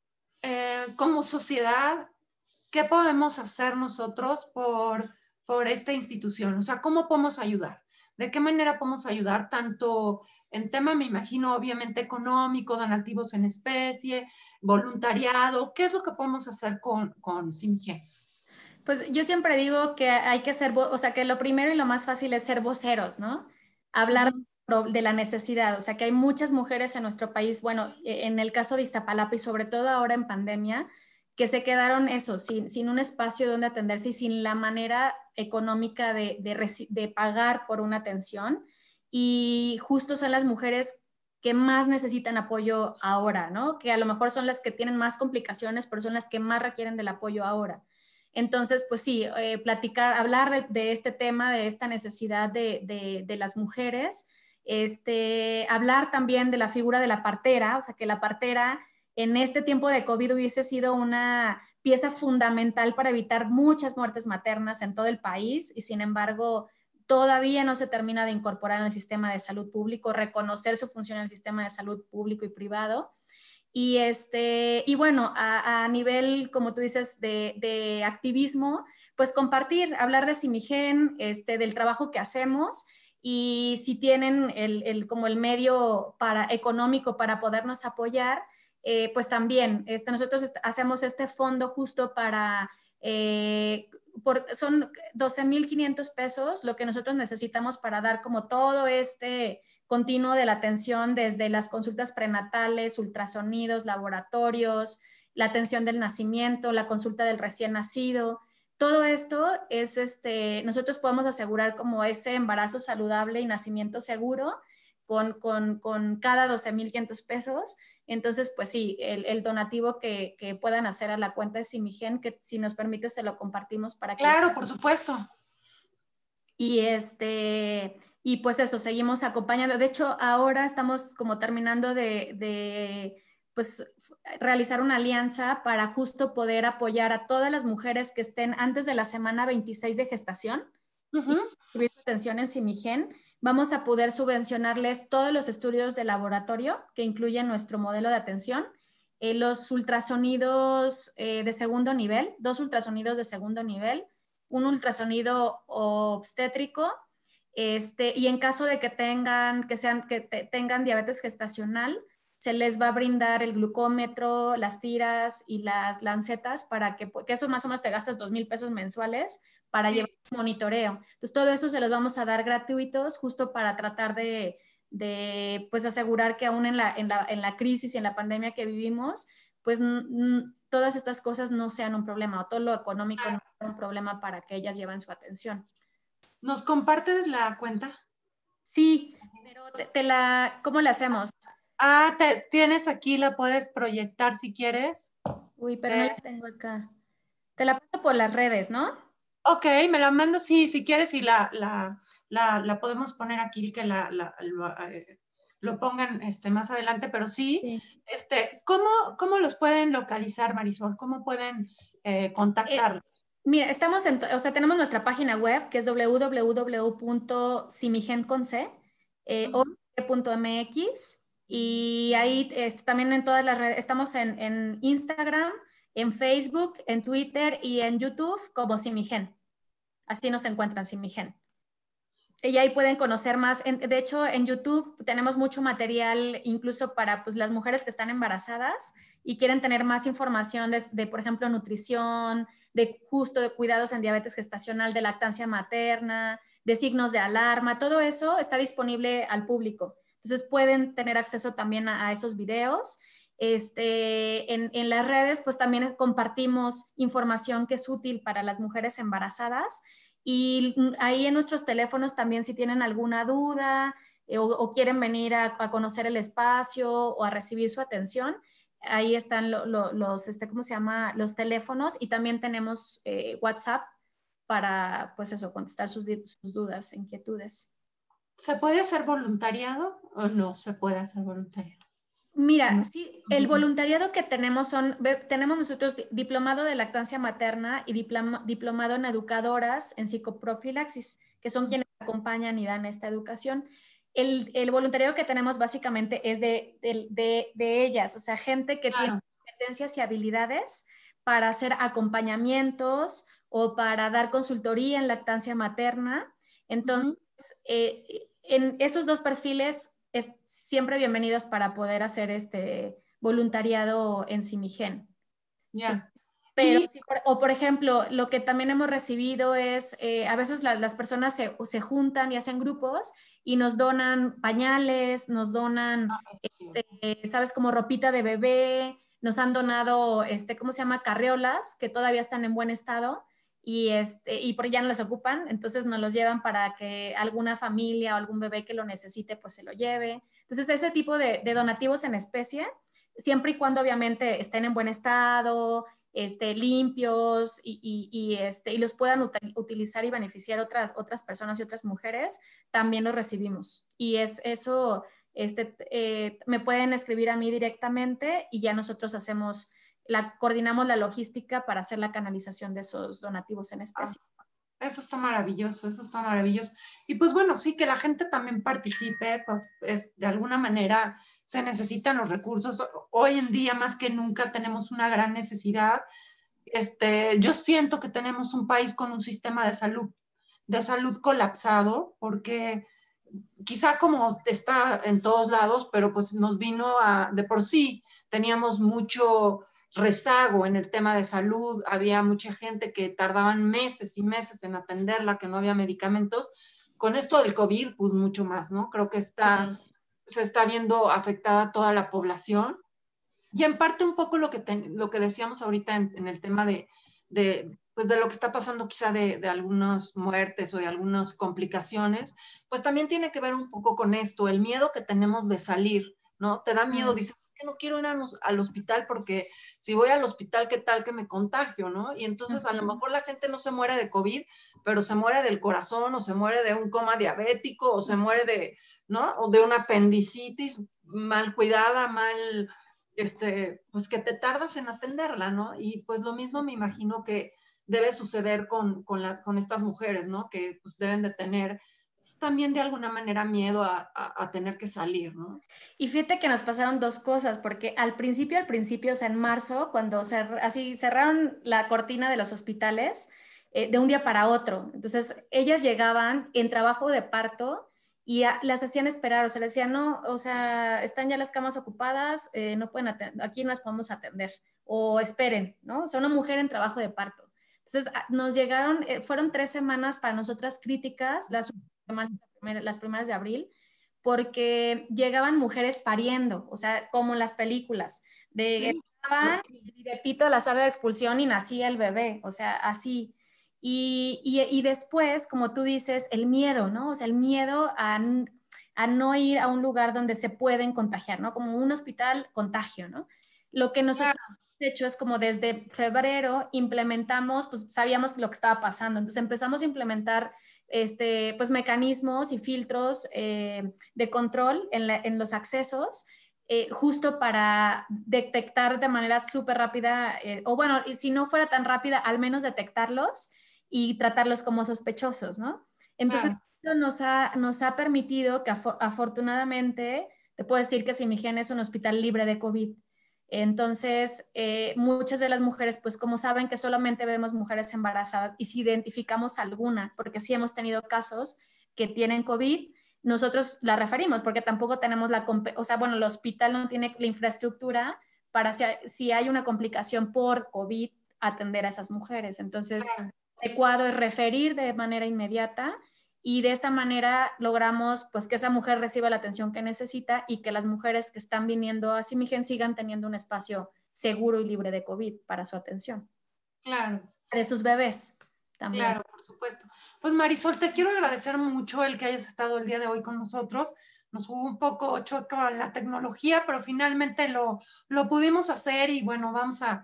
C: como sociedad, ¿qué podemos hacer nosotros por esta institución? O sea, ¿cómo podemos ayudar? ¿De qué manera podemos ayudar? Tanto en tema, me imagino, obviamente económico, donativos en especie, voluntariado. ¿Qué es lo que podemos hacer con Simigen?
A: Pues yo siempre digo que hay que ser, o sea, que lo primero y lo más fácil es ser voceros, ¿no? Hablar
C: Ujú.
A: de la necesidad, o sea, que hay muchas mujeres en nuestro país, bueno, en el caso de Iztapalapa y sobre todo ahora en pandemia, que se quedaron eso, sin un espacio donde atenderse y sin la manera económica de pagar por una atención. Y justo son las mujeres que más necesitan apoyo ahora, ¿no? Que a lo mejor son las que tienen más complicaciones, pero son las que más requieren del apoyo ahora. Entonces, pues sí, hablar de este tema, de esta necesidad de las mujeres, hablar también de la figura de la partera, o sea, que la partera en este tiempo de COVID hubiese sido una pieza fundamental para evitar muchas muertes maternas en todo el país y sin embargo todavía no se termina de incorporar en el sistema de salud público, reconocer su función en el sistema de salud público y privado. Y bueno, a nivel, como tú dices, de activismo, pues compartir, hablar de Simigen, del trabajo que hacemos y si tienen como el medio económico para podernos apoyar, pues también nosotros hacemos este fondo justo para, son 12,500 pesos lo que nosotros necesitamos para dar como todo continuo de la atención desde las consultas prenatales, ultrasonidos, laboratorios, la atención del nacimiento, la consulta del recién nacido. Todo esto es, nosotros podemos asegurar como ese embarazo saludable y nacimiento seguro con cada 12,500 pesos. Entonces, pues sí, el donativo que puedan hacer a la cuenta de Simigen, que si nos permites te lo compartimos para que...
C: Claro, por supuesto.
A: Y y pues eso, seguimos acompañando. De hecho, ahora estamos como terminando pues, realizar una alianza para justo poder apoyar a todas las mujeres que estén antes de la semana 26 de gestación y
C: Ujú.
A: recibir su atención en Simigen. Vamos a poder subvencionarles todos los estudios de laboratorio que incluyen nuestro modelo de atención. los ultrasonidos de segundo nivel, 2 ultrasonidos de segundo nivel, un ultrasonido obstétrico, y en caso de que tengan diabetes gestacional, se les va a brindar el glucómetro, las tiras y las lancetas para que eso más o menos te gastas 2,000 pesos mensuales para llevar un monitoreo. Entonces, todo eso se los vamos a dar gratuitos justo para tratar de pues asegurar que aún en la crisis y en la pandemia que vivimos, pues todas estas cosas no sean un problema, o todo lo económico no sea un problema para que ellas lleven su atención.
C: ¿Nos compartes la cuenta?
A: Sí, pero ¿cómo la hacemos?
C: Tienes aquí, la puedes proyectar si quieres.
A: Uy, pero no la tengo acá. Te la paso por las redes, ¿no?
C: Ok, me la mando, sí, si quieres, y la podemos poner aquí, que lo pongan más adelante, pero sí. ¿Cómo los pueden localizar, Marisol? ¿Cómo pueden contactarlos?
A: Mira, tenemos nuestra página web, que es www.simigen.mx, y ahí también en todas las redes, estamos en Instagram, en Facebook, en Twitter y en YouTube como Simigen. Así nos encuentran, Simigen. Y ahí pueden conocer más. De hecho, en YouTube tenemos mucho material incluso para pues, las mujeres que están embarazadas y quieren tener más información de, por ejemplo, nutrición, de cuidados en diabetes gestacional, de lactancia materna, de signos de alarma. Todo eso está disponible al público. Entonces pueden tener acceso también a esos videos. En las redes pues también compartimos información que es útil para las mujeres embarazadas. Y ahí en nuestros teléfonos también si tienen alguna duda o quieren venir a conocer el espacio o a recibir su atención, ahí están ¿cómo se llama? Los teléfonos, y también tenemos WhatsApp para, pues eso, contestar sus dudas, inquietudes.
C: ¿Se puede hacer voluntariado o no se puede hacer voluntariado?
A: Mira, sí, el voluntariado que tenemos tenemos nosotros diplomado de lactancia materna y diplomado en educadoras en psicoprofilaxis, que son quienes acompañan y dan esta educación. El voluntariado que tenemos básicamente es de ellas, o sea, gente que tiene competencias y habilidades para hacer acompañamientos o para dar consultoría en lactancia materna. Entonces, en esos dos perfiles siempre bienvenidos para poder hacer voluntariado en Simigen.
C: Yeah.
A: Sí. Pero, por ejemplo, lo que también hemos recibido es, a veces las personas se juntan y hacen grupos y nos donan pañales, nos donan, ¿sabes? Como ropita de bebé, nos han donado, ¿cómo se llama? Carriolas, que todavía están en buen estado. Y por ya no les ocupan, entonces nos los llevan para que alguna familia o algún bebé que lo necesite, pues se lo lleve. Entonces, ese tipo de donativos en especie, siempre y cuando obviamente estén en buen estado, limpios y los puedan utilizar y beneficiar otras personas y otras mujeres, también los recibimos. Y eso, me pueden escribir a mí directamente y ya nosotros coordinamos la logística para hacer la canalización de esos donativos en especie.
C: Eso está maravilloso, eso está maravilloso. Y pues bueno, sí, que la gente también participe, pues de alguna manera se necesitan los recursos. Hoy en día más que nunca tenemos una gran necesidad. Yo siento que tenemos un país con un sistema de salud colapsado, porque quizá como está en todos lados, pero pues nos vino de por sí, teníamos mucho rezago en el tema de salud, había mucha gente que tardaban meses y meses en atenderla, que no había medicamentos. Con esto del COVID, pues mucho más, ¿no? Creo que se está viendo afectada toda la población. Y en parte un poco lo que decíamos ahorita en el tema pues de lo que está pasando quizá de algunas muertes o de algunas complicaciones, pues también tiene que ver un poco con esto, el miedo que tenemos de salir, ¿no? Te da miedo, dices, es que no quiero ir al hospital porque si voy al hospital, ¿qué tal que me contagio, no? Y entonces a lo mejor la gente no se muere de COVID, pero se muere del corazón o se muere de un coma diabético o se muere ¿no? O de una apendicitis mal cuidada, pues que te tardas en atenderla, ¿no? Y pues lo mismo me imagino que debe suceder con estas mujeres, ¿no? Que pues deben de tener también de alguna manera miedo a tener que salir, ¿no?
A: Y fíjate que nos pasaron dos cosas, porque al principio, o sea, en marzo, cuando así cerraron la cortina de los hospitales, de un día para otro. Entonces, ellas llegaban en trabajo de parto y las hacían esperar, o sea, les decían, no, o sea, están ya las camas ocupadas, no pueden atender, aquí no las podemos atender, o esperen, ¿no? O sea, una mujer en trabajo de parto. Entonces, nos llegaron, fueron 3 semanas para nosotras críticas, las primeras de abril, porque llegaban mujeres pariendo, o sea, como en las películas, de
C: Sí.
A: estaban directito a la sala de expulsión y nacía el bebé, o sea, así. Y después, como tú dices, el miedo, ¿no? O sea, el miedo a no ir a un lugar donde se pueden contagiar, ¿no? Como un hospital contagio, ¿no? Lo que nosotros
C: Claro.
A: hemos hecho es como desde febrero implementamos, pues sabíamos lo que estaba pasando, entonces empezamos a implementar pues mecanismos y filtros de control en los accesos, justo para detectar de manera súper rápida, o bueno, si no fuera tan rápida, al menos detectarlos y tratarlos como sospechosos, ¿no? Entonces,
C: Claro.
A: esto nos ha permitido que afortunadamente, te puedo decir que Simigen es un hospital libre de COVID. Entonces, muchas de las mujeres, pues como saben que solamente vemos mujeres embarazadas y si identificamos alguna, porque sí hemos tenido casos que tienen COVID, nosotros la referimos porque tampoco tenemos o sea, bueno, el hospital no tiene la infraestructura para si hay una complicación por COVID, atender a esas mujeres. Entonces,
C: Claro.
A: adecuado es referir de manera inmediata y de esa manera logramos pues que esa mujer reciba la atención que necesita y que las mujeres que están viniendo a Simigen sigan teniendo un espacio seguro y libre de COVID para su atención.
C: Claro.
A: De sus bebés también.
C: Claro, por supuesto. Pues Marisol, te quiero agradecer mucho el que hayas estado el día de hoy con nosotros. Nos hubo un poco choca la tecnología, pero finalmente lo pudimos hacer y bueno,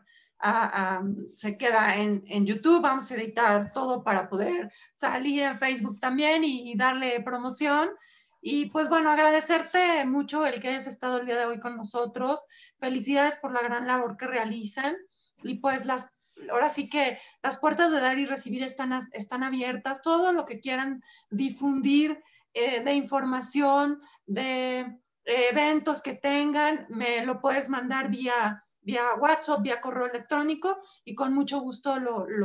C: se queda en YouTube, vamos a editar todo para poder salir en Facebook también y darle promoción. Y pues bueno, agradecerte mucho el que hayas estado el día de hoy con nosotros. Felicidades por la gran labor que realizan y pues ahora sí que las puertas de dar y recibir están abiertas. Todo lo que quieran difundir de información, de eventos que tengan, me lo puedes mandar vía WhatsApp, vía correo electrónico y con mucho gusto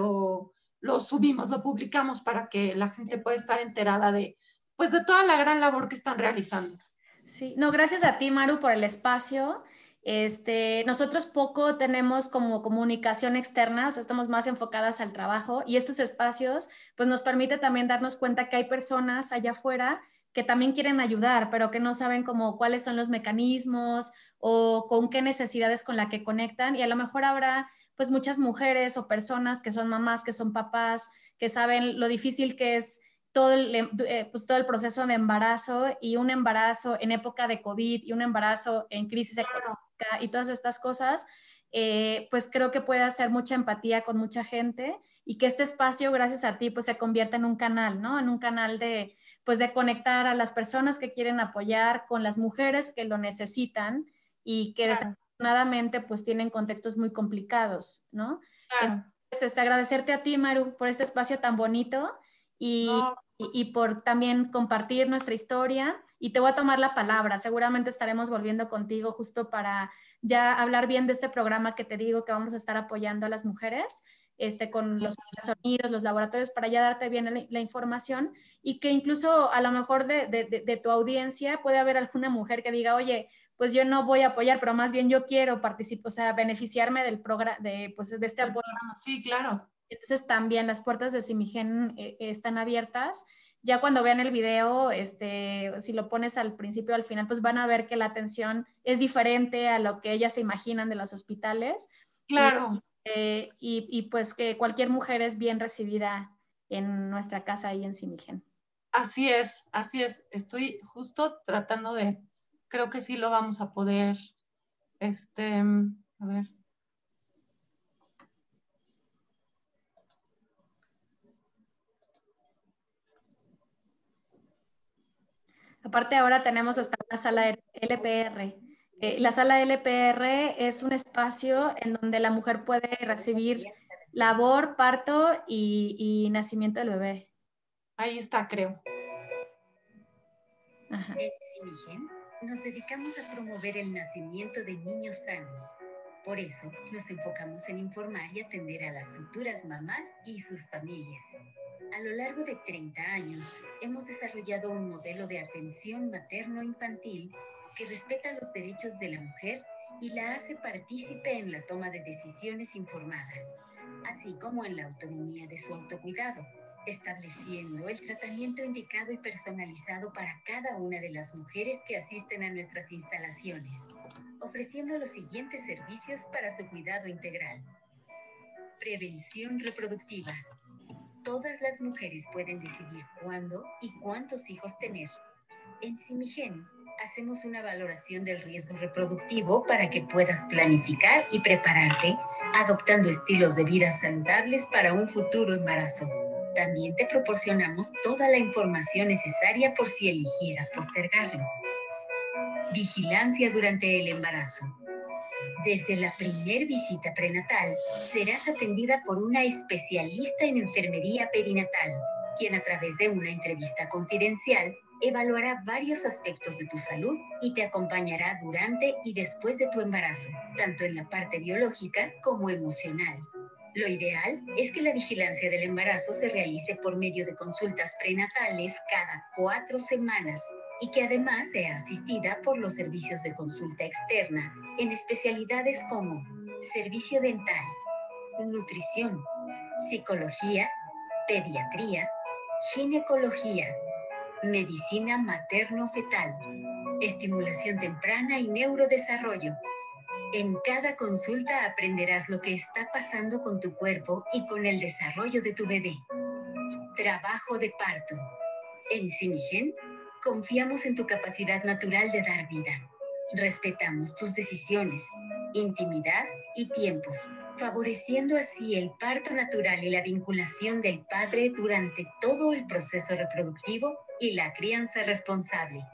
C: lo subimos, lo publicamos para que la gente pueda estar enterada pues de toda la gran labor que están realizando.
A: Sí, no, gracias a ti, Maru, por el espacio. Nosotros poco tenemos como comunicación externa, o sea, estamos más enfocadas al trabajo y estos espacios pues nos permite también darnos cuenta que hay personas allá afuera que también quieren ayudar, pero que no saben como cuáles son los mecanismos o con qué necesidades con la que conectan y a lo mejor habrá pues muchas mujeres o personas que son mamás, que son papás, que saben lo difícil que es pues todo el proceso de embarazo y un embarazo en época de COVID y un embarazo en crisis económica y todas estas cosas, pues creo que puede hacer mucha empatía con mucha gente y que este espacio, gracias a ti, pues se convierta en un canal, ¿no? En un canal pues de conectar a las personas que quieren apoyar con las mujeres que lo necesitan y que
C: Claro,
A: desafortunadamente pues tienen contextos muy complicados, ¿no?
C: claro.
A: Entonces, agradecerte a ti, Maru, por este espacio tan bonito y,
C: No,
A: y por también compartir nuestra historia. Y te voy a tomar la palabra. Seguramente estaremos volviendo contigo justo para ya hablar bien de este programa que te digo que vamos a estar apoyando a las mujeres, con los sonidos, los laboratorios, para ya darte bien la información y que incluso a lo mejor de tu audiencia puede haber alguna mujer que diga, oye, pues yo no voy a apoyar, pero más bien yo quiero participar, o sea, beneficiarme del programa, pues de este
C: el
A: apoyo.
C: programa, sí, claro.
A: Entonces también las puertas de Simigen están abiertas. Ya cuando vean el video, si lo pones al principio o al final, pues van a ver que la atención es diferente a lo que ellas se imaginan de los hospitales
C: Claro.
A: pues que cualquier mujer es bien recibida en nuestra casa ahí en Simigen.
C: Así es, así es. Estoy justo tratando creo que sí lo vamos a poder, a ver.
A: Aparte ahora tenemos hasta una sala LPR. La sala LPR es un espacio en donde la mujer puede recibir labor, parto y nacimiento del bebé.
C: Ahí está, creo.
A: Ajá.
D: En Simigen nos dedicamos a promover el nacimiento de niños sanos. Por eso nos enfocamos en informar y atender a las futuras mamás y sus familias. A lo largo de 30 años hemos desarrollado un modelo de atención materno-infantil que respeta los derechos de la mujer y la hace partícipe en la toma de decisiones informadas, así como en la autonomía de su autocuidado, estableciendo el tratamiento indicado y personalizado para cada una de las mujeres que asisten a nuestras instalaciones, ofreciendo los siguientes servicios para su cuidado integral. Prevención reproductiva. Todas las mujeres pueden decidir cuándo y cuántos hijos tener. En Simigen hacemos una valoración del riesgo reproductivo para que puedas planificar y prepararte, adoptando estilos de vida saludables para un futuro embarazo. También te proporcionamos toda la información necesaria por si eligieras postergarlo. Vigilancia durante el embarazo. Desde la primer visita prenatal, serás atendida por una especialista en enfermería perinatal, quien a través de una entrevista confidencial evaluará varios aspectos de tu salud y te acompañará durante y después de tu embarazo, tanto en la parte biológica como emocional. Lo ideal es que la vigilancia del embarazo se realice por medio de consultas prenatales cada 4 semanas y que además sea asistida por los servicios de consulta externa en especialidades como servicio dental, nutrición, psicología, pediatría, ginecología, medicina materno-fetal, estimulación temprana y neurodesarrollo. En cada consulta aprenderás lo que está pasando con tu cuerpo y con el desarrollo de tu bebé. Trabajo de parto. En Simigen, confiamos en tu capacidad natural de dar vida. Respetamos tus decisiones, intimidad y tiempos, favoreciendo así el parto natural y la vinculación del padre durante todo el proceso reproductivo y la crianza responsable.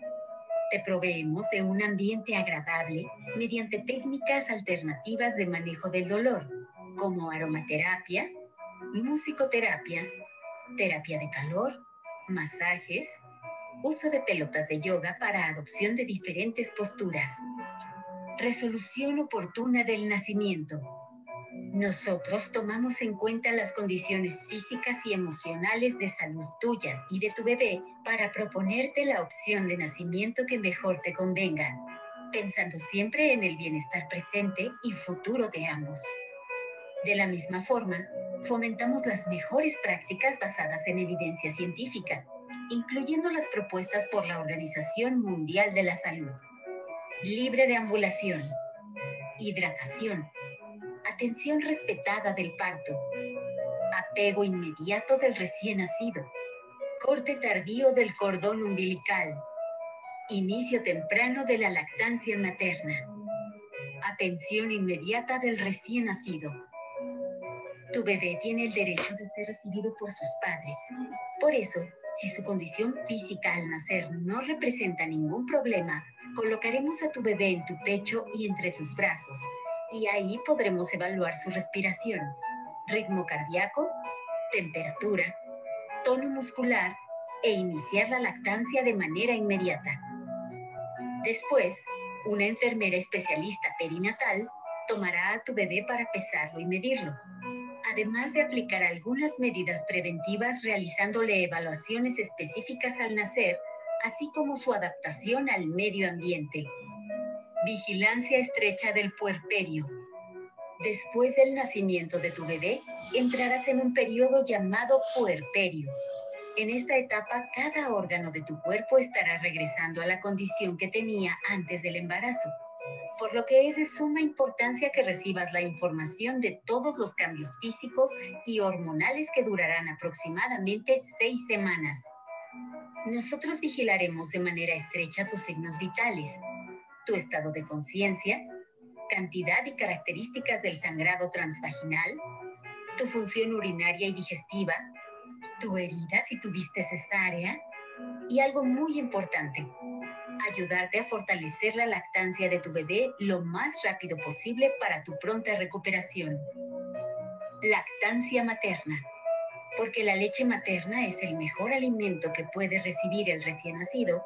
D: Te proveemos de un ambiente agradable mediante técnicas alternativas de manejo del dolor, como aromaterapia, musicoterapia, terapia de calor, masajes, uso de pelotas de yoga para adopción de diferentes posturas. Resolución oportuna del nacimiento. Nosotros tomamos en cuenta las condiciones físicas y emocionales de salud tuyas y de tu bebé para proponerte la opción de nacimiento que mejor te convenga, pensando siempre en el bienestar presente y futuro de ambos. De la misma forma, fomentamos las mejores prácticas basadas en evidencia científica, incluyendo las propuestas por la Organización Mundial de la Salud. Libre de ambulación, hidratación, atención respetada del parto, apego inmediato del recién nacido, corte tardío del cordón umbilical, inicio temprano de la lactancia materna, atención inmediata del recién nacido. Tu bebé tiene el derecho de ser recibido por sus padres. Por eso, si su condición física al nacer no representa ningún problema, colocaremos a tu bebé en tu pecho y entre tus brazos, y ahí podremos evaluar su respiración, ritmo cardíaco, temperatura, tono muscular e iniciar la lactancia de manera inmediata. Después, una enfermera especialista perinatal tomará a tu bebé para pesarlo y medirlo, además de aplicar algunas medidas preventivas realizándole evaluaciones específicas al nacer, así como su adaptación al medio ambiente. Vigilancia estrecha del puerperio. Después del nacimiento de tu bebé, entrarás en un periodo llamado puerperio. En esta etapa, cada órgano de tu cuerpo estará regresando a la condición que tenía antes del embarazo, por lo que es de suma importancia que recibas la información de todos los cambios físicos y hormonales que durarán aproximadamente 6 semanas. Nosotros vigilaremos de manera estrecha tus signos vitales, tu estado de conciencia, cantidad y características del sangrado transvaginal, tu función urinaria y digestiva, tu herida si tuviste cesárea, y algo muy importante, ayudarte a fortalecer la lactancia de tu bebé lo más rápido posible para tu pronta recuperación. Lactancia materna, porque la leche materna es el mejor alimento que puede recibir el recién nacido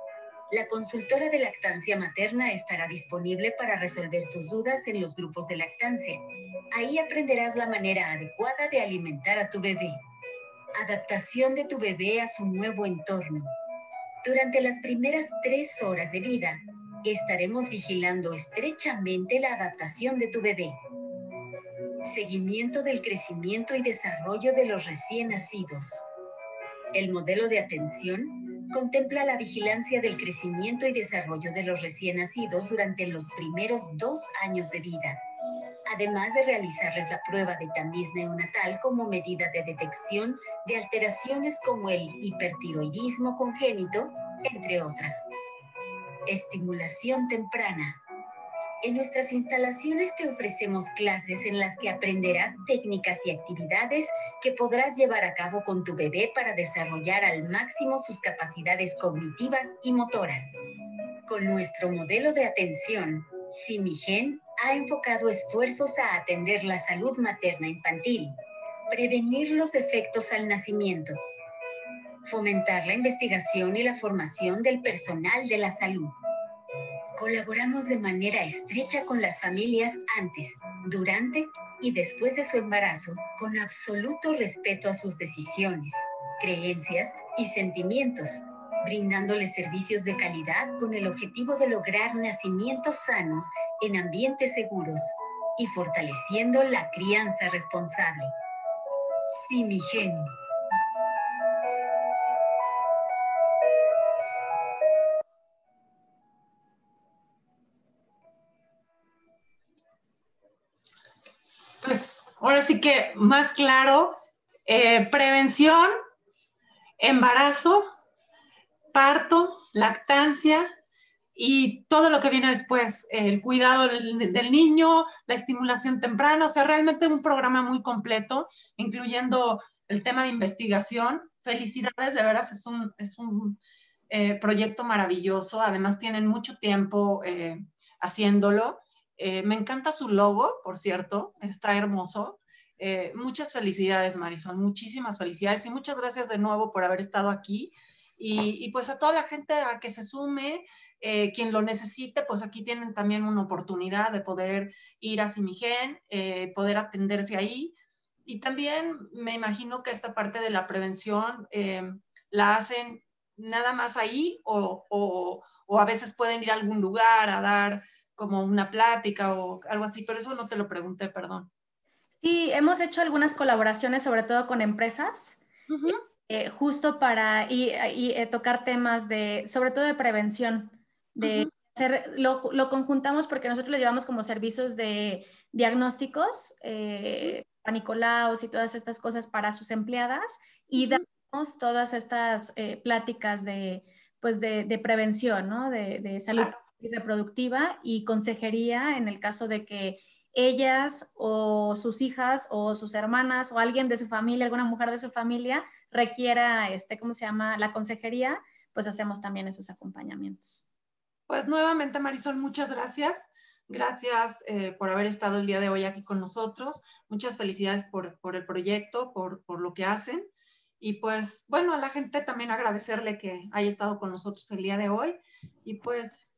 D: La consultora de lactancia materna estará disponible para resolver tus dudas en los grupos de lactancia. Ahí aprenderás la manera adecuada de alimentar a tu bebé. Adaptación de tu bebé a su nuevo entorno. Durante las primeras 3 horas de vida, estaremos vigilando estrechamente la adaptación de tu bebé. Seguimiento del crecimiento y desarrollo de los recién nacidos. El modelo de atención contempla la vigilancia del crecimiento y desarrollo de los recién nacidos durante los primeros 2 años de vida, además de realizarles la prueba de tamiz neonatal como medida de detección de alteraciones como el hipertiroidismo congénito, entre otras. Estimulación temprana. En nuestras instalaciones te ofrecemos clases en las que aprenderás técnicas y actividades que podrás llevar a cabo con tu bebé para desarrollar al máximo sus capacidades cognitivas y motoras. Con nuestro modelo de atención, Simigen ha enfocado esfuerzos a atender la salud materna infantil, prevenir los efectos al nacimiento, fomentar la investigación y la formación del personal de la salud. Colaboramos de manera estrecha con las familias antes, durante y después de su embarazo, con absoluto respeto a sus decisiones, creencias y sentimientos, brindándoles servicios de calidad con el objetivo de lograr nacimientos sanos en ambientes seguros y fortaleciendo la crianza responsable. Simigen.
C: Pues ahora sí que más claro, prevención, embarazo, parto, lactancia y todo lo que viene después, el cuidado del niño, la estimulación temprana, o sea, realmente un programa muy completo, incluyendo el tema de investigación. Felicidades, de veras, es un proyecto maravilloso, además tienen mucho tiempo haciéndolo. Me encanta su logo, por cierto, está hermoso. Muchas felicidades, Marisol, muchísimas felicidades y muchas gracias de nuevo por haber estado aquí. Y pues a toda la gente a que se sume, quien lo necesite, pues aquí tienen también una oportunidad de poder ir a Simigen, poder atenderse ahí. Y también me imagino que esta parte de la prevención la hacen nada más ahí o a veces pueden ir a algún lugar a dar como una plática o algo así, pero eso no te lo pregunté, perdón.
A: Sí, hemos hecho algunas colaboraciones, sobre todo con empresas, justo para tocar temas de, sobre todo de prevención, de lo conjuntamos porque nosotros lo llevamos como servicios de diagnósticos, panicolaos y todas estas cosas para sus empleadas y damos todas estas pláticas de, pues de prevención, ¿no? De salud reproductiva y consejería en el caso de que ellas o sus hijas o sus hermanas o alguien de su familia, alguna mujer de su familia requiera, ¿cómo se llama? La consejería, pues hacemos también esos acompañamientos.
C: Pues nuevamente, Marisol, muchas gracias. Gracias por haber estado el día de hoy aquí con nosotros. Muchas felicidades por el proyecto, por lo que hacen. Y pues, bueno, a la gente también agradecerle que haya estado con nosotros el día de hoy. Y pues,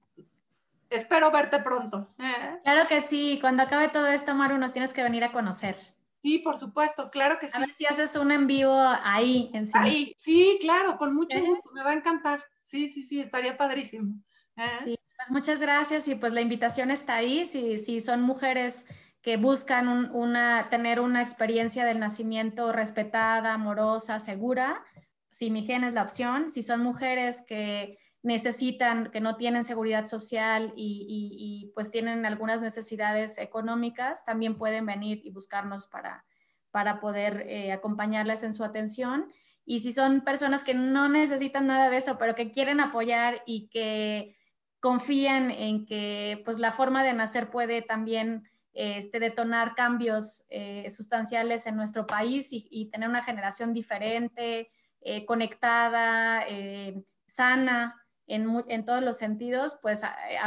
C: espero verte pronto.
A: Claro que sí. Cuando acabe todo esto, Maru, nos tienes que venir a conocer.
C: Sí, por supuesto, claro que sí.
A: A ver si haces un en vivo ahí en Simigen.
C: Ahí, sí, claro, con mucho gusto, me va a encantar. Sí, sí, sí, estaría padrísimo.
A: Sí, pues muchas gracias y pues la invitación está ahí. Si son mujeres que buscan tener una experiencia del nacimiento respetada, amorosa, segura, Simigen es la opción. Si son mujeres que necesitan, que no tienen seguridad social y pues tienen algunas necesidades económicas, también pueden venir y buscarnos para poder acompañarlas en su atención. Y si son personas que no necesitan nada de eso, pero que quieren apoyar y que confían en que pues, la forma de nacer puede también detonar cambios sustanciales en nuestro país y tener una generación diferente, conectada, sana en todos los sentidos, pues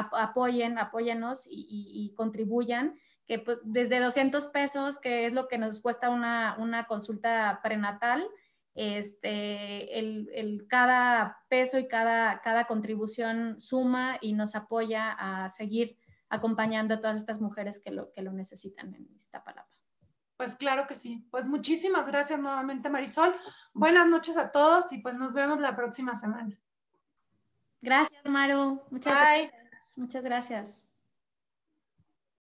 A: apóyennos y contribuyan, que pues, desde 200 pesos, que es lo que nos cuesta una consulta prenatal, cada peso y cada contribución suma y nos apoya a seguir acompañando a todas estas mujeres que lo necesitan en Iztapalapa.
C: Pues claro que sí. Pues muchísimas gracias nuevamente, Marisol. Buenas noches a todos y pues nos vemos la próxima semana.
A: Gracias, Maru. Muchas
C: Bye.
A: gracias. Muchas gracias.